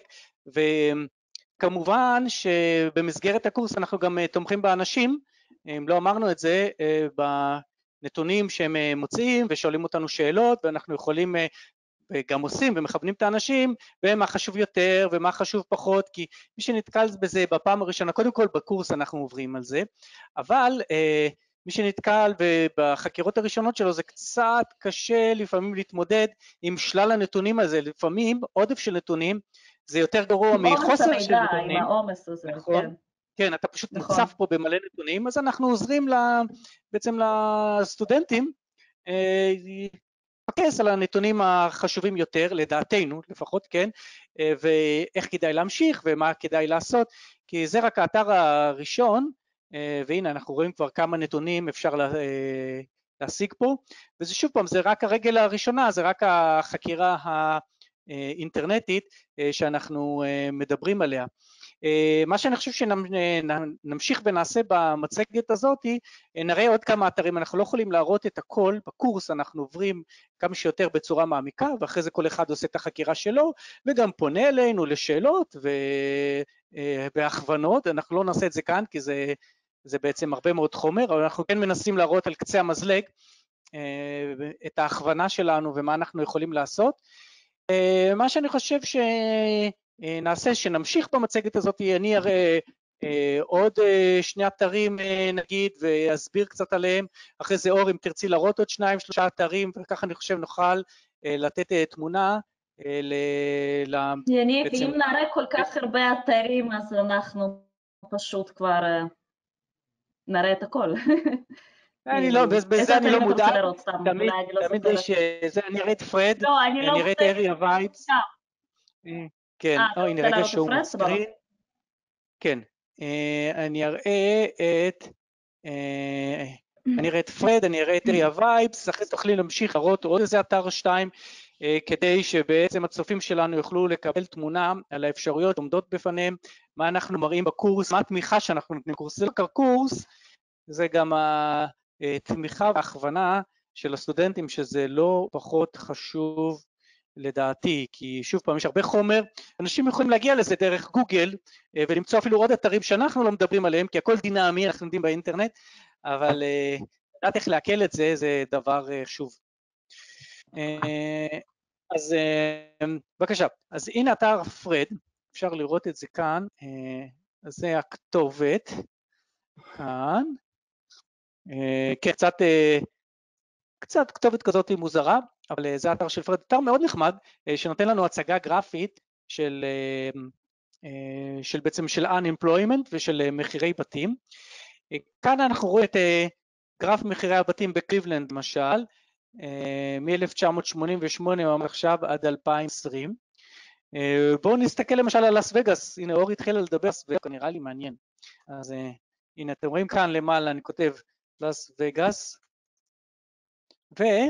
וכמובן שבמסגרת הקורס אנחנו גם תומכים באנשים, אם לא אמרנו את זה, בנתונים שהם מוצאים ושואלים אותנו שאלות, ואנחנו יכולים וגם עושים ומכוונים את האנשים, ומה חשוב יותר ומה חשוב פחות, כי מי שנתקל בזה בפעם הראשונה, קודם כל בקורס אנחנו עוברים על זה, אבל אה, מי שנתקל בחקירות הראשונות שלו, זה קצת קשה לפעמים להתמודד עם שלל הנתונים הזה, לפעמים עודף של נתונים, זה יותר גרוע מחוסר של נתונים. עם העומס הזה, נכון? כן. כן, אתה פשוט נכון. מוצף פה במלא נתונים, אז אנחנו עוזרים לה, בעצם לסטודנטים, אה, להתפקס על הנתונים החשובים יותר, לדעתנו לפחות, כן, ואיך כדאי להמשיך ומה כדאי לעשות, כי זה רק האתר הראשון, והנה אנחנו רואים כבר כמה נתונים אפשר להשיג פה, וזה שוב פעם, זה רק הרגל הראשונה, זה רק החקירה האינטרנטית שאנחנו מדברים עליה. מה שאני חושב שנמשיך ונעשה במצגת הזאת, נראה עוד כמה אתרים, אנחנו לא יכולים להראות את הכל, בקורס אנחנו עוברים כמה שיותר בצורה מעמיקה, ואחרי זה כל אחד עושה את החקירה שלו, וגם פונה אלינו לשאלות והכוונות, אנחנו לא נעשה את זה כאן, כי זה, זה בעצם הרבה מאוד חומר, אבל אנחנו כן מנסים להראות על קצה המזלג, את ההכוונה שלנו ומה אנחנו יכולים לעשות. מה שאני חושב ש... נעשה שנמשיך במצגת הזאת, אני אראה עוד שני אתרים נגיד ואסביר קצת עליהם, אחרי זה אור אם תרצי להראות עוד שניים שלושה אתרים, וככה אני חושב נוכל לתת תמונה ל... יניב, אם נראה כל כך הרבה אתרים אז אנחנו פשוט כבר נראה את הכל. אני לא, בזה אני לא מודע, תמיד יש, אני אראה את פרד, אני אראה את אריה וייבס. כן, או הנה רגע שהוא מסקרין, כן, אני אראה את, אני אראה את פרד, אני אראה את אריה וייבס, אחרי זה תוכלי להמשיך לראות עוד איזה אתר או שתיים, כדי שבעצם הצופים שלנו יוכלו לקבל תמונה על האפשרויות עומדות בפניהם, מה אנחנו מראים בקורס, מה התמיכה שאנחנו נותנים בקורס, זה לא קורס, זה גם התמיכה וההכוונה של הסטודנטים, שזה לא פחות חשוב, לדעתי, כי שוב פעם יש הרבה חומר, אנשים יכולים להגיע לזה דרך גוגל ולמצוא אפילו עוד אתרים שאנחנו לא מדברים עליהם, כי הכל דינמי, אנחנו יודעים באינטרנט, אבל לדעת איך להקל את זה, זה דבר חשוב. אז בבקשה, אז הנה אתר פרד, אפשר לראות את זה כאן, אז זה הכתובת, כאן, כן, קצת, קצת כתובת כזאת מוזרה, אבל זה אתר של פרד, אתר מאוד נחמד, שנותן לנו הצגה גרפית של, של בעצם של unemployment ושל מחירי בתים. כאן אנחנו רואים את גרף מחירי הבתים בקליבלנד למשל, מ-אלף תשע מאות שמונים ושמונה עכשיו עד אלפיים ועשרים. בואו נסתכל למשל על לס וגאס, הנה אור התחילה לדבר, זה נראה לי מעניין. אז הנה אתם רואים כאן למעלה, אני כותב לס וגאס, והנה,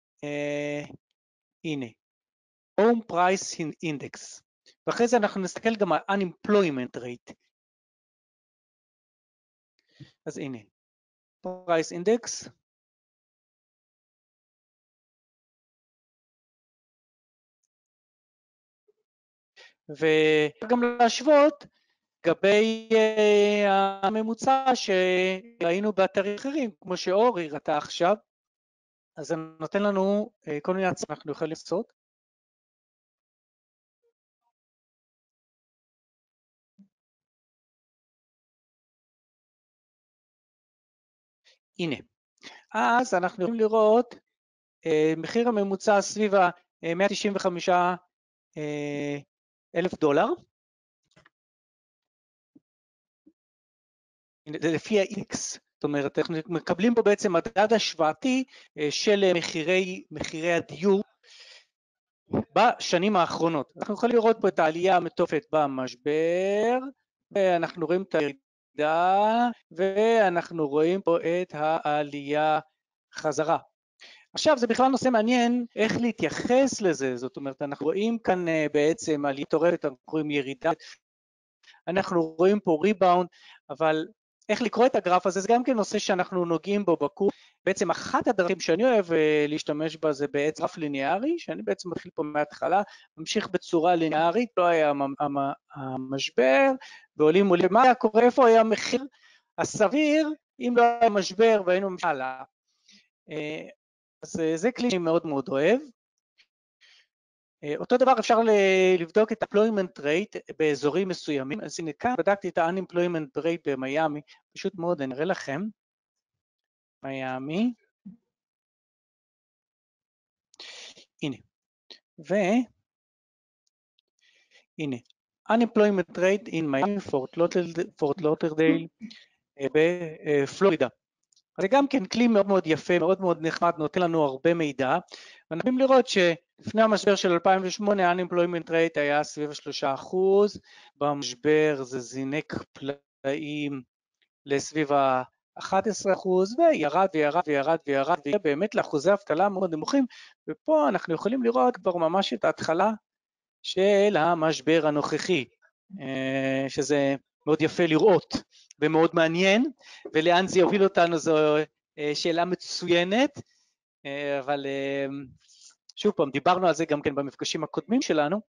Home Price Index, ואחרי זה אנחנו נסתכל גם על Unemployment Rate. אז הנה, Price Index, וגם להשוות לגבי הממוצע שראינו באתרים אחרים, כמו שאורי ראתה עכשיו, אז זה נותן לנו כל מיני הצעות אנחנו יכולים לעשות. הנה, אז אנחנו יכולים לראות מחיר הממוצע סביב ה-מאה תשעים וחמישה אלף דולר. זה לפי ה-X, זאת אומרת, אנחנו מקבלים פה בעצם מדד השוואתי של מחירי, מחירי הדיור בשנים האחרונות. אנחנו יכולים לראות פה את העלייה המטורפת במשבר, ואנחנו רואים את הירידה, ואנחנו רואים פה את העלייה חזרה. עכשיו זה בכלל נושא מעניין איך להתייחס לזה, זאת אומרת אנחנו רואים כאן בעצם עלייה מטורפת, אנחנו רואים ירידה, אנחנו רואים פה ריבאונד, אבל איך לקרוא את הגרף הזה, זה גם כן נושא שאנחנו נוגעים בו בקורס. בעצם אחת הדרכים שאני אוהב להשתמש בה זה בעצם גרף ליניארי, שאני בעצם מתחיל פה מההתחלה, ממשיך בצורה ליניארית, לא היה המשבר, ועולים עולים, מה היה קורה, איפה היה המחיר הסביר, אם לא היה משבר והיינו משאלה. אז זה כלי שאני מאוד מאוד אוהב. אותו דבר אפשר לבדוק את ה-employment rate באזורים מסוימים, אז הנה כאן בדקתי את ה-unemployment rate במיימי, פשוט מאוד אני אראה לכם, מיימי, הנה, והנה, unemployment rate in Miami, פורט לודרדייל, בפלורידה. זה גם כן כלי מאוד מאוד יפה, מאוד מאוד נחמד, נותן לנו הרבה מידע, ואנחנו יכולים לראות שלפני המשבר של אלפיים ושמונה, ה-unemployment rate היה סביב שלושה אחוז, במשבר זה זינק פלאים לסביב ה-אחד עשר אחוז, וירד וירד וירד וירד, ויהיה באמת לאחוזי אבטלה מאוד נמוכים, ופה אנחנו יכולים לראות כבר ממש את ההתחלה של המשבר הנוכחי, שזה מאוד יפה לראות, ומאוד מעניין, ולאן זה יוביל אותנו זו שאלה מצוינת, אבל שוב פעם, דיברנו על זה גם כן במפגשים הקודמים שלנו,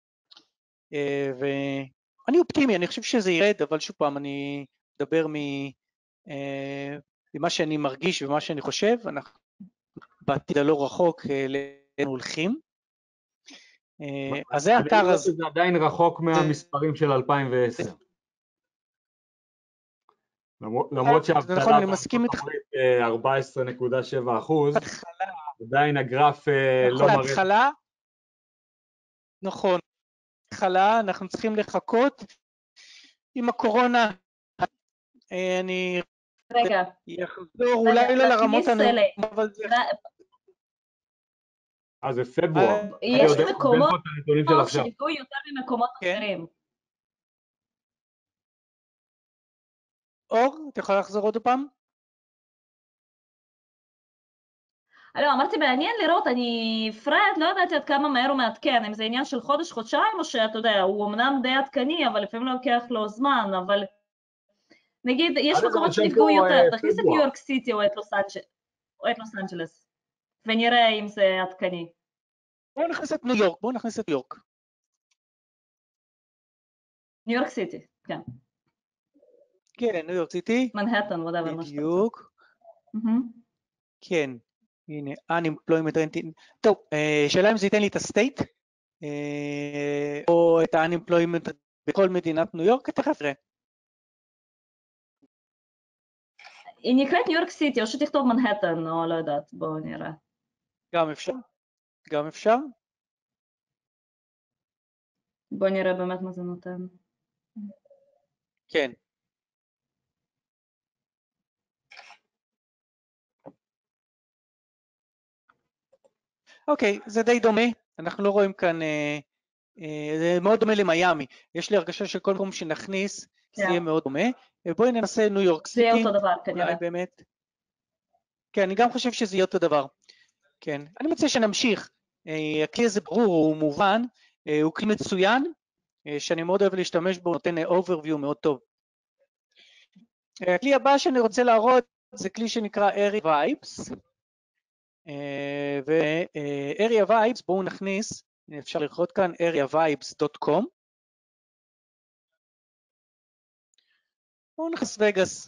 ואני אופטימי, אני חושב שזה ירד, אבל שוב פעם, אני אדבר ממה שאני מרגיש ומה שאני חושב, אנחנו בעתיד הלא רחוק לאן הולכים, אז זה האתר הזה. זה עדיין רחוק מהמספרים של אלפיים ועשר. למרות שהאבטלה בארצות הברית ארבע עשרה נקודה שבע אחוז, עדיין הגרף לא מראה. התחלה, נכון, התחלה אנחנו צריכים לחכות עם הקורונה, אני רגע, יחזור אולי לא לרמות הנמוכות, אבל זה... אה, זה פברואר. יש מקומות שנפגעו יותר ממקומות אחרים. אור, אתה יכול לחזור עוד פעם? לא, אמרתי מעניין לראות, אני פרד, לא ידעתי עד כמה מהר הוא מעדכן, אם זה עניין של חודש, חודשיים, או שאתה יודע, הוא אמנם די עדכני, אבל לפעמים לוקח לו זמן, אבל נגיד, יש מקומות שנפגעו יותר, תכניס את ניו יורק סיטי או את לוס אנג'לס, ונראה אם זה עדכני. בואו נכניס את ניו יורק, בואו נכניס את ניו יורק. ניו יורק סיטי, כן. כן, ניו יורק סיטי. מנהטן, whatever. בדיוק. כן, הנה, unemployment rate. טוב, שאלה אם זה ייתן לי את הסטייט, או את ה-unemployment בכל מדינת ניו יורק, תכף ראה. היא נקראת ניו יורק סיטי, או שתכתוב מנהטן, או לא יודעת, בואו נראה. גם אפשר. גם אפשר. בוא נראה באמת מה זה נותן. כן. אוקיי, זה די דומה, אנחנו לא רואים כאן, אה, אה, זה מאוד דומה למיאמי, יש לי הרגשה שכל מקום שנכניס, זה יהיה מאוד דומה, בואי ננסה ניו יורק זה יהיה סיטי, אותו דבר כנראה. אולי באמת, כן, אני גם חושב שזה יהיה אותו דבר, כן, אני מציע שנמשיך, אה, הכלי הזה ברור, הוא מובן, אה, הוא כלי מצוין, אה, שאני מאוד אוהב להשתמש בו, נותן overview מאוד טוב. הכלי הבא שאני רוצה להראות, זה כלי שנקרא Area Vibes, ו-Area Vibes, בואו נכניס, אפשר לראות כאן area vibes דוט קום. בואו נכנס וגאס.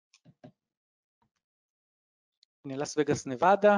הנה לס וגאס נבדה.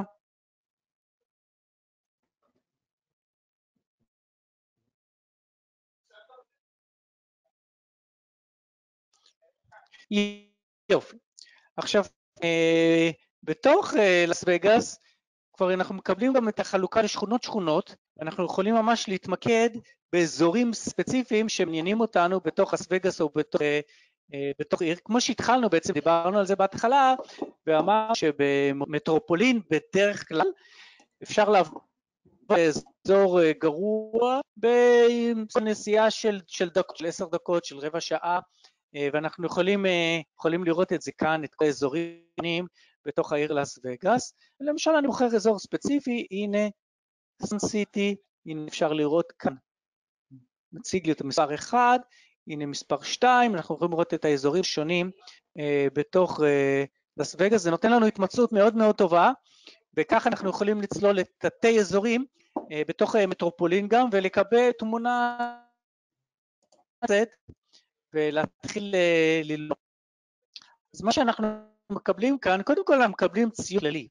יופי. עכשיו, אה, בתוך אה, לס וגאס, כבר אנחנו מקבלים גם את החלוקה לשכונות שכונות, אנחנו יכולים ממש להתמקד באזורים ספציפיים שמעניינים אותנו בתוך לס וגאס או בתוך, אה, אה, בתוך עיר, כמו שהתחלנו בעצם, דיברנו על זה בהתחלה, ואמר שבמטרופולין בדרך כלל אפשר לעבור באזור גרוע בנסיעה של, של דקות, של עשר דקות, של רבע שעה, ואנחנו יכולים, יכולים לראות את זה כאן, את האזורים בתוך העיר לס וגאס. למשל אני בוחר אזור ספציפי, הנה סן סיטי, הנה אפשר לראות כאן, מציג לי את המספר אחד, הנה מספר שתיים, אנחנו יכולים לראות את האזורים שונים בתוך לס וגאס, זה נותן לנו התמצאות מאוד מאוד טובה, וכך אנחנו יכולים לצלול את תתי אזורים בתוך מטרופולין גם, ולקבל תמונה הזאת, ולהתחיל ללמוד. אז מה שאנחנו מקבלים כאן, קודם כל אנחנו מקבלים ציון כללי,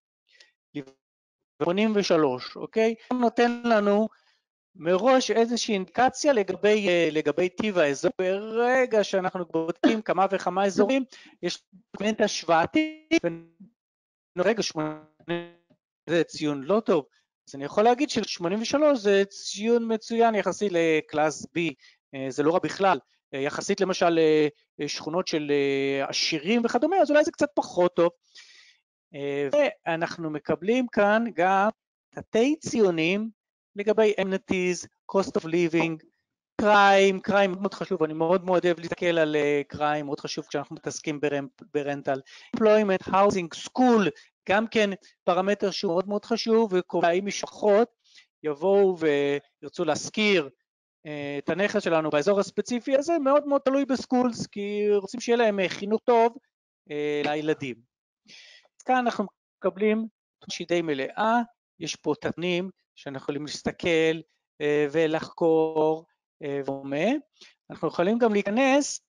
שמונים ושלוש, אוקיי? הוא נותן לנו מראש איזושהי אינדיקציה לגבי, לגבי טיב האזור, ברגע שאנחנו בודקים כמה וכמה אזורים, יש פרמנט השוואתי, ונרגע שמונה, זה ציון לא טוב, אז אני יכול להגיד ש-שמונים ושלוש זה ציון מצוין יחסית לקלאס B, זה לא רע בכלל, יחסית למשל לשכונות של עשירים וכדומה, אז אולי זה קצת פחות טוב, ואנחנו מקבלים כאן גם תתי ציונים לגבי amenities, cost of living, crime, crime מאוד חשוב, אני מאוד מאוד אוהב להסתכל על crime, מאוד חשוב כשאנחנו מתעסקים ברנטל, employment, housing, school, גם כן פרמטר שהוא מאוד מאוד חשוב, וקובע אם משפחות יבואו וירצו להשכיר את הנכס שלנו באזור הספציפי הזה, מאוד מאוד תלוי בסקולס, כי רוצים שיהיה להם חינוך טוב לילדים. כאן אנחנו מקבלים תמונה די מלאה, יש פה תבנים שאנחנו יכולים להסתכל ולחקור ומה, אנחנו יכולים גם להיכנס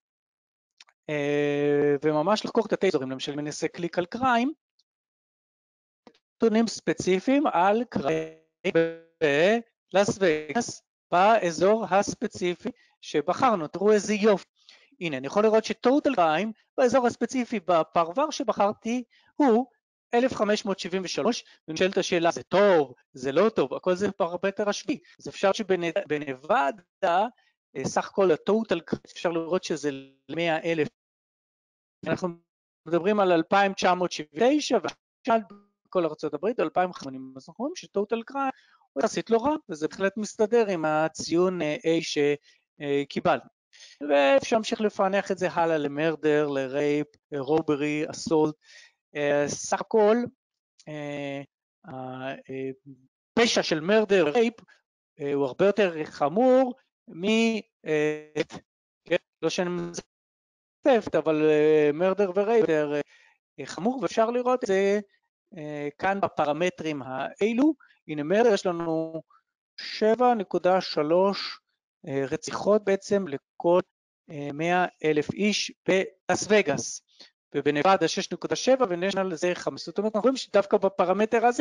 וממש לחקור את האזורים, למשל אם נעשה קליק על קריים, נתונים ספציפיים על קריים בלס וגאס, באזור הספציפי שבחרנו. תראו איזה יופי. הנה, אני יכול לראות שטוטל קריים באזור הספציפי בפרבר שבחרתי הוא אלף חמש מאות שבעים ושלוש, ונשאלת השאלה, זה טוב, זה לא טוב, הכל זה פרמטר השביעי. אז אפשר שבנבדה, סך כל הטוטל קריים, אפשר לראות שזה מאה אלף. אנחנו מדברים על אלפיים תשע מאות שבעים ותשע, ושאל בכל ארצות הברית, אלפיים וחמש, אז אנחנו רואים שטוטל קריים, הוא יחסית לא רע, וזה בהחלט מסתדר עם הציון A שקיבלנו. ואפשר להמשיך לפענח את זה הלאה למרדר, לרייפ, רוברי, אסולט. סך הכל, הפשע של מרדר, רייפ, הוא הרבה יותר חמור מ... לא שאני מזפת, אבל מרדר ורייפ יותר חמור, ואפשר לראות את זה כאן בפרמטרים האלו. הנה מרדר יש לנו שבע נקודה שלוש רציחות בעצם לכל מאה אלף איש בלס וגאס, ובנבדה שש נקודה שבע ונשנל זה חמש. זאת אומרת, אנחנו רואים שדווקא בפרמטר הזה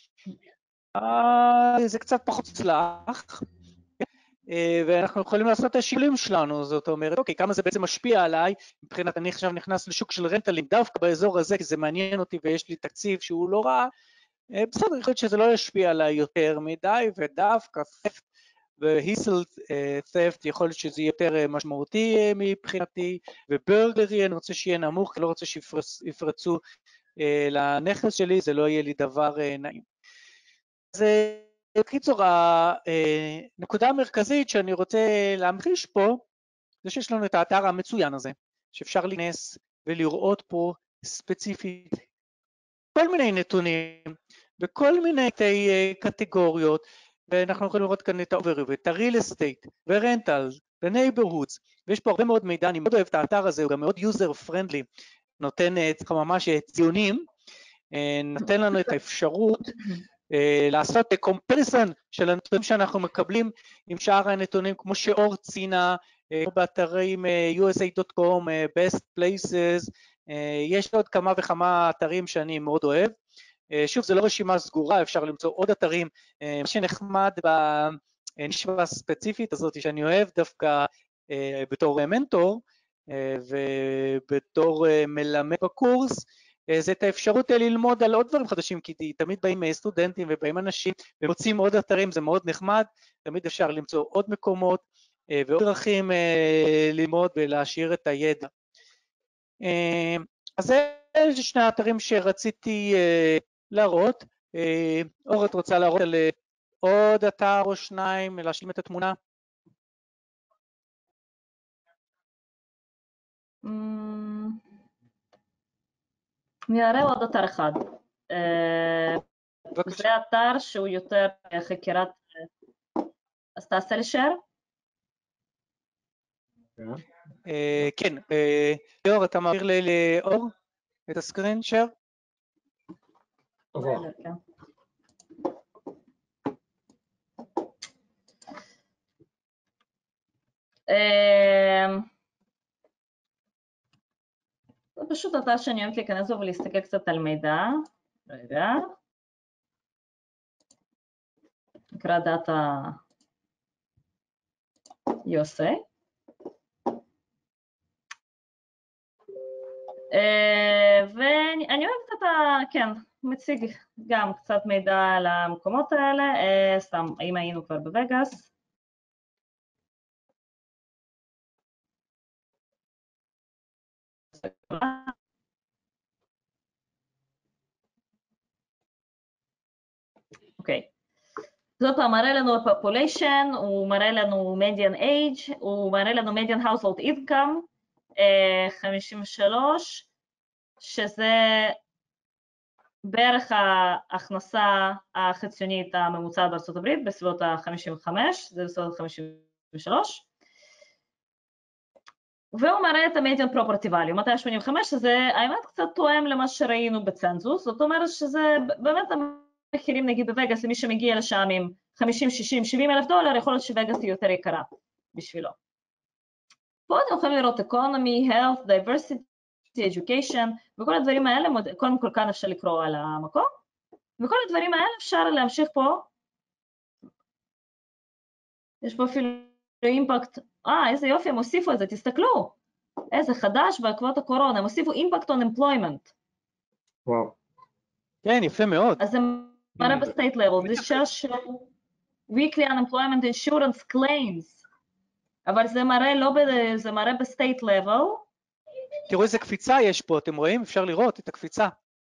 זה קצת פחות צלח, ואנחנו יכולים לעשות את השיקולים שלנו, זאת אומרת, אוקיי, כמה זה בעצם משפיע עליי, מבחינת אני עכשיו נכנס לשוק של רנטלים דווקא באזור הזה, כי זה מעניין אותי ויש לי תקציב שהוא לא רע, בסדר, אני חושבת שזה לא ישפיע עליי יותר מדי, ודווקא theft והיסל theft יכול להיות שזה יותר משמעותי מבחינתי, וברגרי אני רוצה שיהיה נמוך, כי לא רוצה שיפרצו לנכס שלי, זה לא יהיה לי דבר נעים. אז בקיצור, הנקודה המרכזית שאני רוצה להמחיש פה, זה שיש לנו את האתר המצוין הזה, שאפשר להיכנס ולראות פה ספציפית כל מיני נתונים, בכל מיני קטגוריות, ואנחנו יכולים לראות כאן את ה-overview, את ה-real estate, ו-rental, ו-neighborhoods, ויש פה הרבה מאוד מידע, אני מאוד אוהב את האתר הזה, הוא גם מאוד user friendly, נותן ממש ציונים, נותן לנו את האפשרות לעשות comparison של הנתונים שאנחנו מקבלים עם שאר הנתונים, כמו שאור צינה, באתרים יו אס איי דוט קום, best places, יש עוד כמה וכמה אתרים שאני מאוד אוהב. שוב, זה לא רשימה סגורה, אפשר למצוא עוד אתרים. מה שנחמד בנישה הספציפית הזאת שאני אוהב דווקא בתור מנטור ובתור מלמד בקורס, זה את האפשרות ללמוד על עוד דברים חדשים, כי תמיד באים סטודנטים ובאים אנשים ומוצאים עוד אתרים, זה מאוד נחמד, תמיד אפשר למצוא עוד מקומות ועוד דרכים ללמוד ולהשאיר את הידע. אז זה שני האתרים שרציתי להראות. אור, את רוצה להראות על עוד אתר או שניים, להשלים את התמונה? אני אראה עוד אתר אחד. זה אתר שהוא יותר חקירת... אז תעשה לי share? כן, אור, אתה מעביר לאור את הסקרין share? זה פשוט אתר שאני אוהבת להיכנס בו ולהסתכל קצת על מידע. רגע. נקרא דאטה יו אס איי. ואני אוהבת את ה... כן, מציג גם קצת מידע על המקומות האלה. סתם, האם היינו כבר בווגאס? אוקיי. זאת אומרת, מראה לנו population, הוא מראה לנו median age, הוא מראה לנו median household income, חמישים ושלוש, שזה בערך ההכנסה החציונית הממוצעת בארצות הברית, בסביבות ה-חמישים וחמש, זה בסביבות ה-חמישים ושלוש. והוא מראה את ה-median property value, מאתיים שמונים וחמש, שזה האמת קצת תואם למה שראינו בצנזוס, זאת אומרת שזה באמת המחירים נגיד בווגאס, למי שמגיע לשם עם חמישים, שישים, שבעים אלף דולר, יכול להיות שווגאס היא יותר יקרה בשבילו. פה אתם יכולים לראות economy, health, diversity, education, וכל הדברים האלה, קודם כל כאן אפשר לקרוא על המקום, וכל הדברים האלה אפשר להמשיך פה. יש פה אפילו אימפקט, אה, איזה יופי, הם הוסיפו את זה, תסתכלו, איזה חדש בעקבות הקורונה, הם הוסיפו impact on employment. וואו. כן, יפה מאוד. אז זה מראה בסטייט level, this shows weekly unemployment insurance claims, אבל זה מראה לא, זה מראה בסטייט level. תראו איזה קפיצה יש פה, אתם רואים? אפשר לראות את הקפיצה.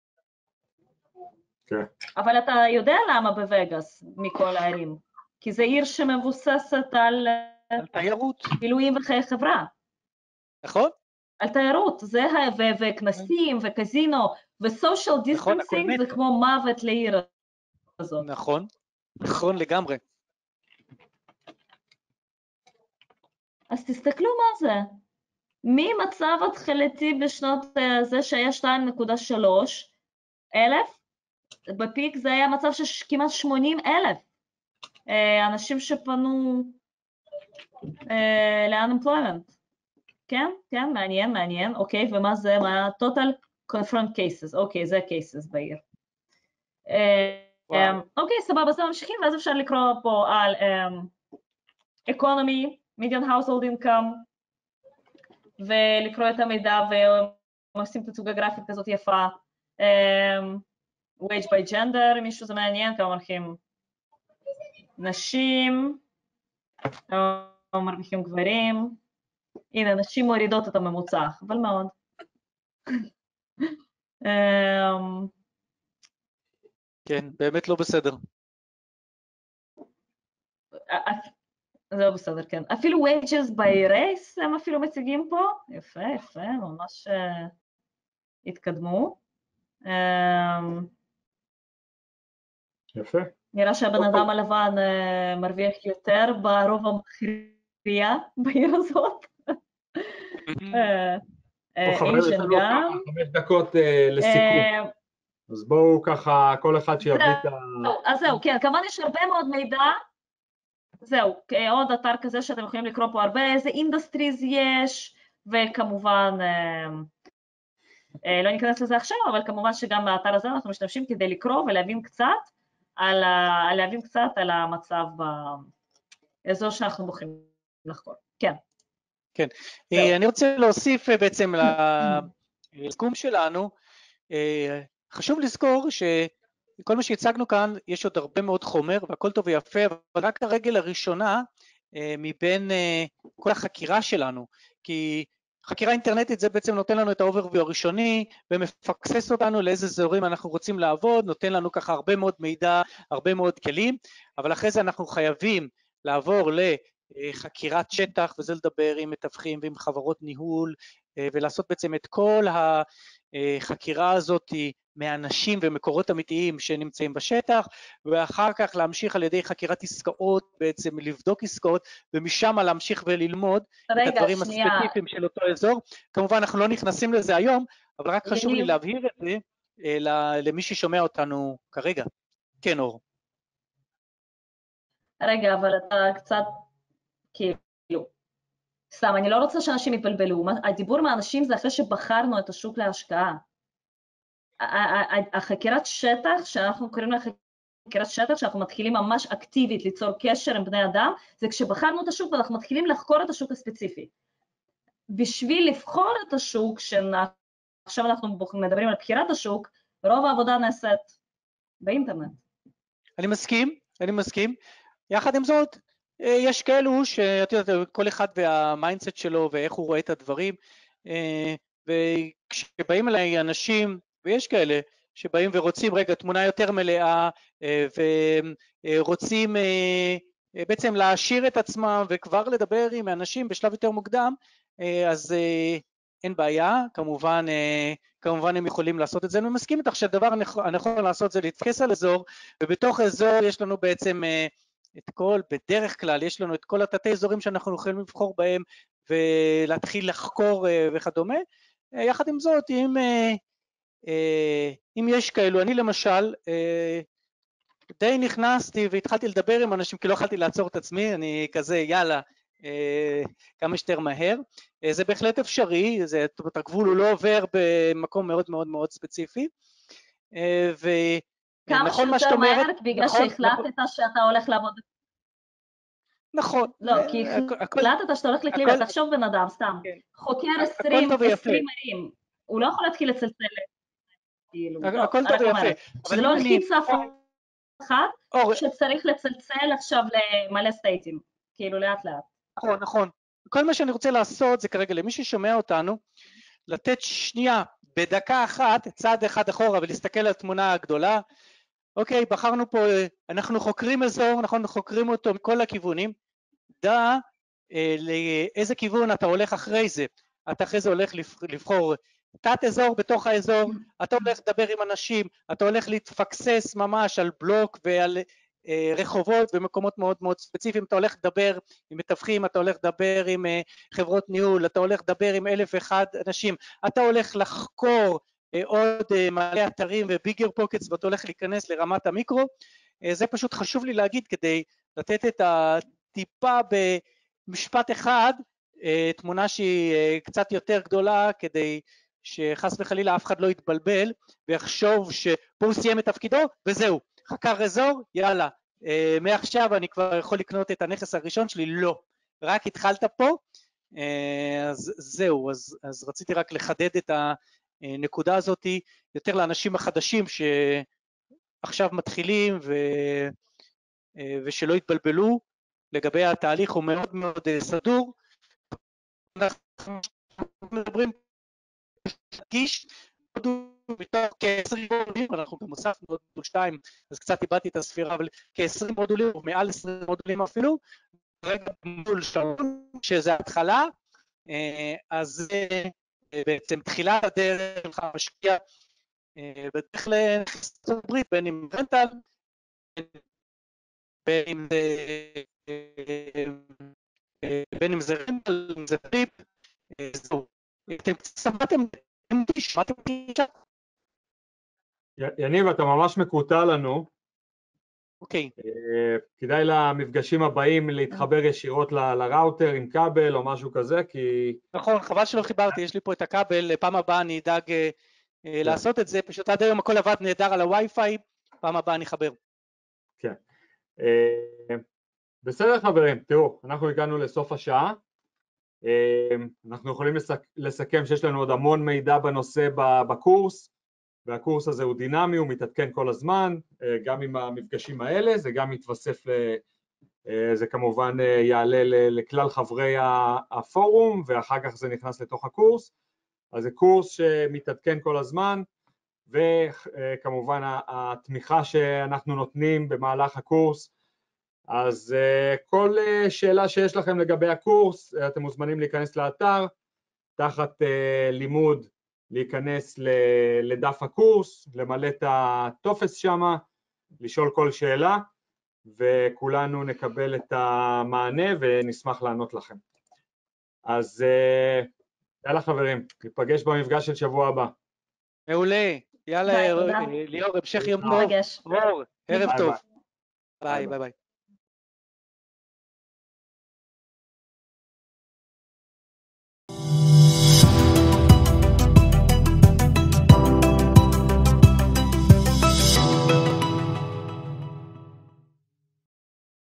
כן. אבל אתה יודע למה בווגאס מכל הערים? כי זה עיר שמבוססת על... על תיירות. בילויים וחיי חברה. נכון? על תיירות, זה וכנסים וקזינו וסושיאל דיסטנסינג, זה כמו מוות לעיר הזאת. נכון, נכון לגמרי. אז תסתכלו מה זה. ממצב התחלתי בשנות זה שהיה שתיים נקודה שלוש אלף, בפיק זה היה מצב של כמעט שמונים אלף. אנשים שפנו ל-unemployment. כן, כן, מעניין, מעניין. אוקיי, ומה זה? מה total confirmed cases. אוקיי, זה cases בעיר. אוקיי, סבבה, אז ממשיכים, ואז אפשר לקרוא פה על economy, median household income, ולקרוא את המידע, ועושים תצוגה גרפית כזאת יפה. wage by gender, מישהו זה מעניין, כמה מרוויחים נשים, כמה מרוויחים גברים, הנה, נשים מורידות את הממוצע, אבל מאוד. כן, באמת לא בסדר. זה לא בסדר, כן. אפילו wages by race הם אפילו מציגים פה. יפה, יפה, ממש התקדמו. יפה. נראה שהבן אדם הלבן מרוויח יותר ברוב המכריע בעיר הזאת. אייז'ן גם. חמש דקות לסיכום. אז בואו ככה, כל אחד שיביא את ה... אז זהו, כן, כמובן יש הרבה מאוד מידע. זהו, עוד אתר כזה שאתם יכולים לקרוא פה הרבה, איזה אינדסטריז יש, וכמובן, לא ניכנס לזה עכשיו, אבל כמובן שגם באתר הזה אנחנו משתמשים כדי לקרוא ולהבין קצת על, ה... להבין קצת על המצב באזור שאנחנו בוחרים לחקור. כן. כן, זהו. אני רוצה להוסיף בעצם לסיכום שלנו, חשוב לזכור שכל מה שהצגנו כאן יש עוד הרבה מאוד חומר והכל טוב ויפה, אבל רק הרגל הראשונה מבין כל החקירה שלנו, כי חקירה אינטרנטית זה בעצם נותן לנו את האוברוויו הראשוני ומפקסס אותנו לאיזה אזורים אנחנו רוצים לעבוד, נותן לנו ככה הרבה מאוד מידע, הרבה מאוד כלים, אבל אחרי זה אנחנו חייבים לעבור לחקירת שטח, וזה לדבר עם מתווכים ועם חברות ניהול, ולעשות בעצם את כל החקירה הזאת מאנשים ומקורות אמיתיים שנמצאים בשטח, ואחר כך להמשיך על ידי חקירת עסקאות, בעצם לבדוק עסקאות, ומשם להמשיך וללמוד את הדברים שנייה. הספציפיים של אותו אזור. כמובן אנחנו לא נכנסים לזה היום, אבל רק חשוב לי להבהיר את זה למי ששומע אותנו כרגע. כן, אור. רגע, אבל אתה קצת, כאילו, סתם, אני לא רוצה שאנשים יתבלבלו, הדיבור מהאנשים זה אחרי שבחרנו את השוק להשקעה. החקירת שטח, שאנחנו קוראים לה חקירת שטח, שאנחנו מתחילים ממש אקטיבית ליצור קשר עם בני אדם, זה כשבחרנו את השוק ואנחנו מתחילים לחקור את השוק הספציפי. בשביל לבחור את השוק, שעכשיו אנחנו מדברים על בחירת השוק, רוב העבודה נעשית באינטרנט. אני מסכים, אני מסכים. יחד עם זאת, יש כאלו שאת יודעת, כל אחד והמיינדסט שלו ואיך הוא רואה את הדברים, וכשבאים אליי אנשים, ויש כאלה שבאים ורוצים רגע תמונה יותר מלאה, ורוצים בעצם להעשיר את עצמם וכבר לדבר עם אנשים בשלב יותר מוקדם, אז אין בעיה, כמובן, כמובן הם יכולים לעשות את זה. אני מסכים איתך שהדבר הנכון לעשות זה להתפקס על אזור, ובתוך אזור יש לנו בעצם את כל, בדרך כלל יש לנו את כל התתי אזורים שאנחנו יכולים לבחור בהם ולהתחיל לחקור וכדומה. יחד עם זאת, אם, אם יש כאלו, אני למשל די נכנסתי והתחלתי לדבר עם אנשים כי לא יכולתי לעצור את עצמי, אני כזה יאללה כמה שיותר מהר, זה בהחלט אפשרי, זה, הגבול הוא לא עובר במקום מאוד מאוד מאוד ספציפי, ו... כמה שיותר מהר, בגלל שהחלטת שאתה הולך לעבוד. נכון. לא, כי החלטת שאתה הולך לקלימה, תחשוב בן אדם, סתם. חוקר עשרים ערים, הוא לא יכול להתחיל לצלצל. הכל טוב ויפה. שזה לא הלחיץ אף אחד, שצריך לצלצל עכשיו למלא סטייטים, כאילו לאט לאט. נכון, נכון. כל מה שאני רוצה לעשות זה כרגע למי ששומע אותנו, לתת שנייה, בדקה אחת, צעד אחד אחורה ולהסתכל על התמונה הגדולה. אוקיי, בחרנו פה, אנחנו חוקרים אזור, אנחנו חוקרים אותו מכל הכיוונים, דע אה, לאיזה כיוון אתה הולך אחרי זה, אתה אחרי זה הולך לבחור תת אזור בתוך האזור, אתה הולך לדבר עם אנשים, אתה הולך להתפקסס ממש על בלוק ועל אה, רחובות ומקומות מאוד מאוד ספציפיים, אתה הולך לדבר עם מתווכים, אתה הולך לדבר עם אה, חברות ניהול, אתה הולך לדבר עם אלף ואחד אנשים, אתה הולך לחקור עוד מלא אתרים וביגר פוקטס ואתה הולך להיכנס לרמת המיקרו. זה פשוט חשוב לי להגיד כדי לתת את הטיפה במשפט אחד, תמונה שהיא קצת יותר גדולה, כדי שחס וחלילה אף אחד לא יתבלבל ויחשוב שפה הוא סיים את תפקידו וזהו, חקר אזור, יאללה, מעכשיו אני כבר יכול לקנות את הנכס הראשון שלי. לא, רק התחלת פה, אז זהו, אז, אז רציתי רק לחדד את ה... נקודה הזאת יותר לאנשים החדשים עכשיו מתחילים ו, ושלא יתבלבלו, לגבי התהליך הוא מאוד מאוד סדור, אנחנו מדברים להגיש מתוך כ-עשרים מודולים, אנחנו גם הוספנו עוד מודול שתיים, אז קצת איבדתי את הספירה, אבל כ-עשרים מודולים, או מעל עשרים מודולים אפילו, רגע מודול שלוש, שזה התחלה, אז זה בעצם תחילת הדרך שלך משקיע, בדרך לארצות הברית, בין אם רנטל, בין אם זה בין אם זה רנטל, אם זה פריפ, זהו. אתם שמעתם, שמעתם גישה? יניב, אתה ממש מקוטע לנו. אוקיי. כדאי למפגשים הבאים להתחבר ישירות לראוטר עם כבל או משהו כזה, כי... נכון, חבל שלא חיברתי, יש לי פה את הכבל, פעם הבאה אני אדאג לעשות את זה, פשוט עד היום הכל עבד נהדר על הווי-פיי, פעם הבאה אני אחבר. כן. בסדר חברים, תראו, אנחנו הגענו לסוף השעה, אנחנו יכולים לסכם שיש לנו עוד המון מידע בנושא בקורס, והקורס הזה הוא דינמי, הוא מתעדכן כל הזמן, גם עם המפגשים האלה, זה גם מתווסף, זה כמובן יעלה לכלל חברי הפורום, ואחר כך זה נכנס לתוך הקורס, אז זה קורס שמתעדכן כל הזמן, וכמובן התמיכה שאנחנו נותנים במהלך הקורס, אז כל שאלה שיש לכם לגבי הקורס, אתם מוזמנים להיכנס לאתר, תחת לימוד, להיכנס לדף הקורס, למלא את הטופס שם, לשאול כל שאלה, וכולנו נקבל את המענה ונשמח לענות לכם. אז יאללה חברים, ניפגש במפגש של שבוע הבא. מעולה, יאללה ליאור, המשך יום טוב, ערב טוב. ביי ביי ביי.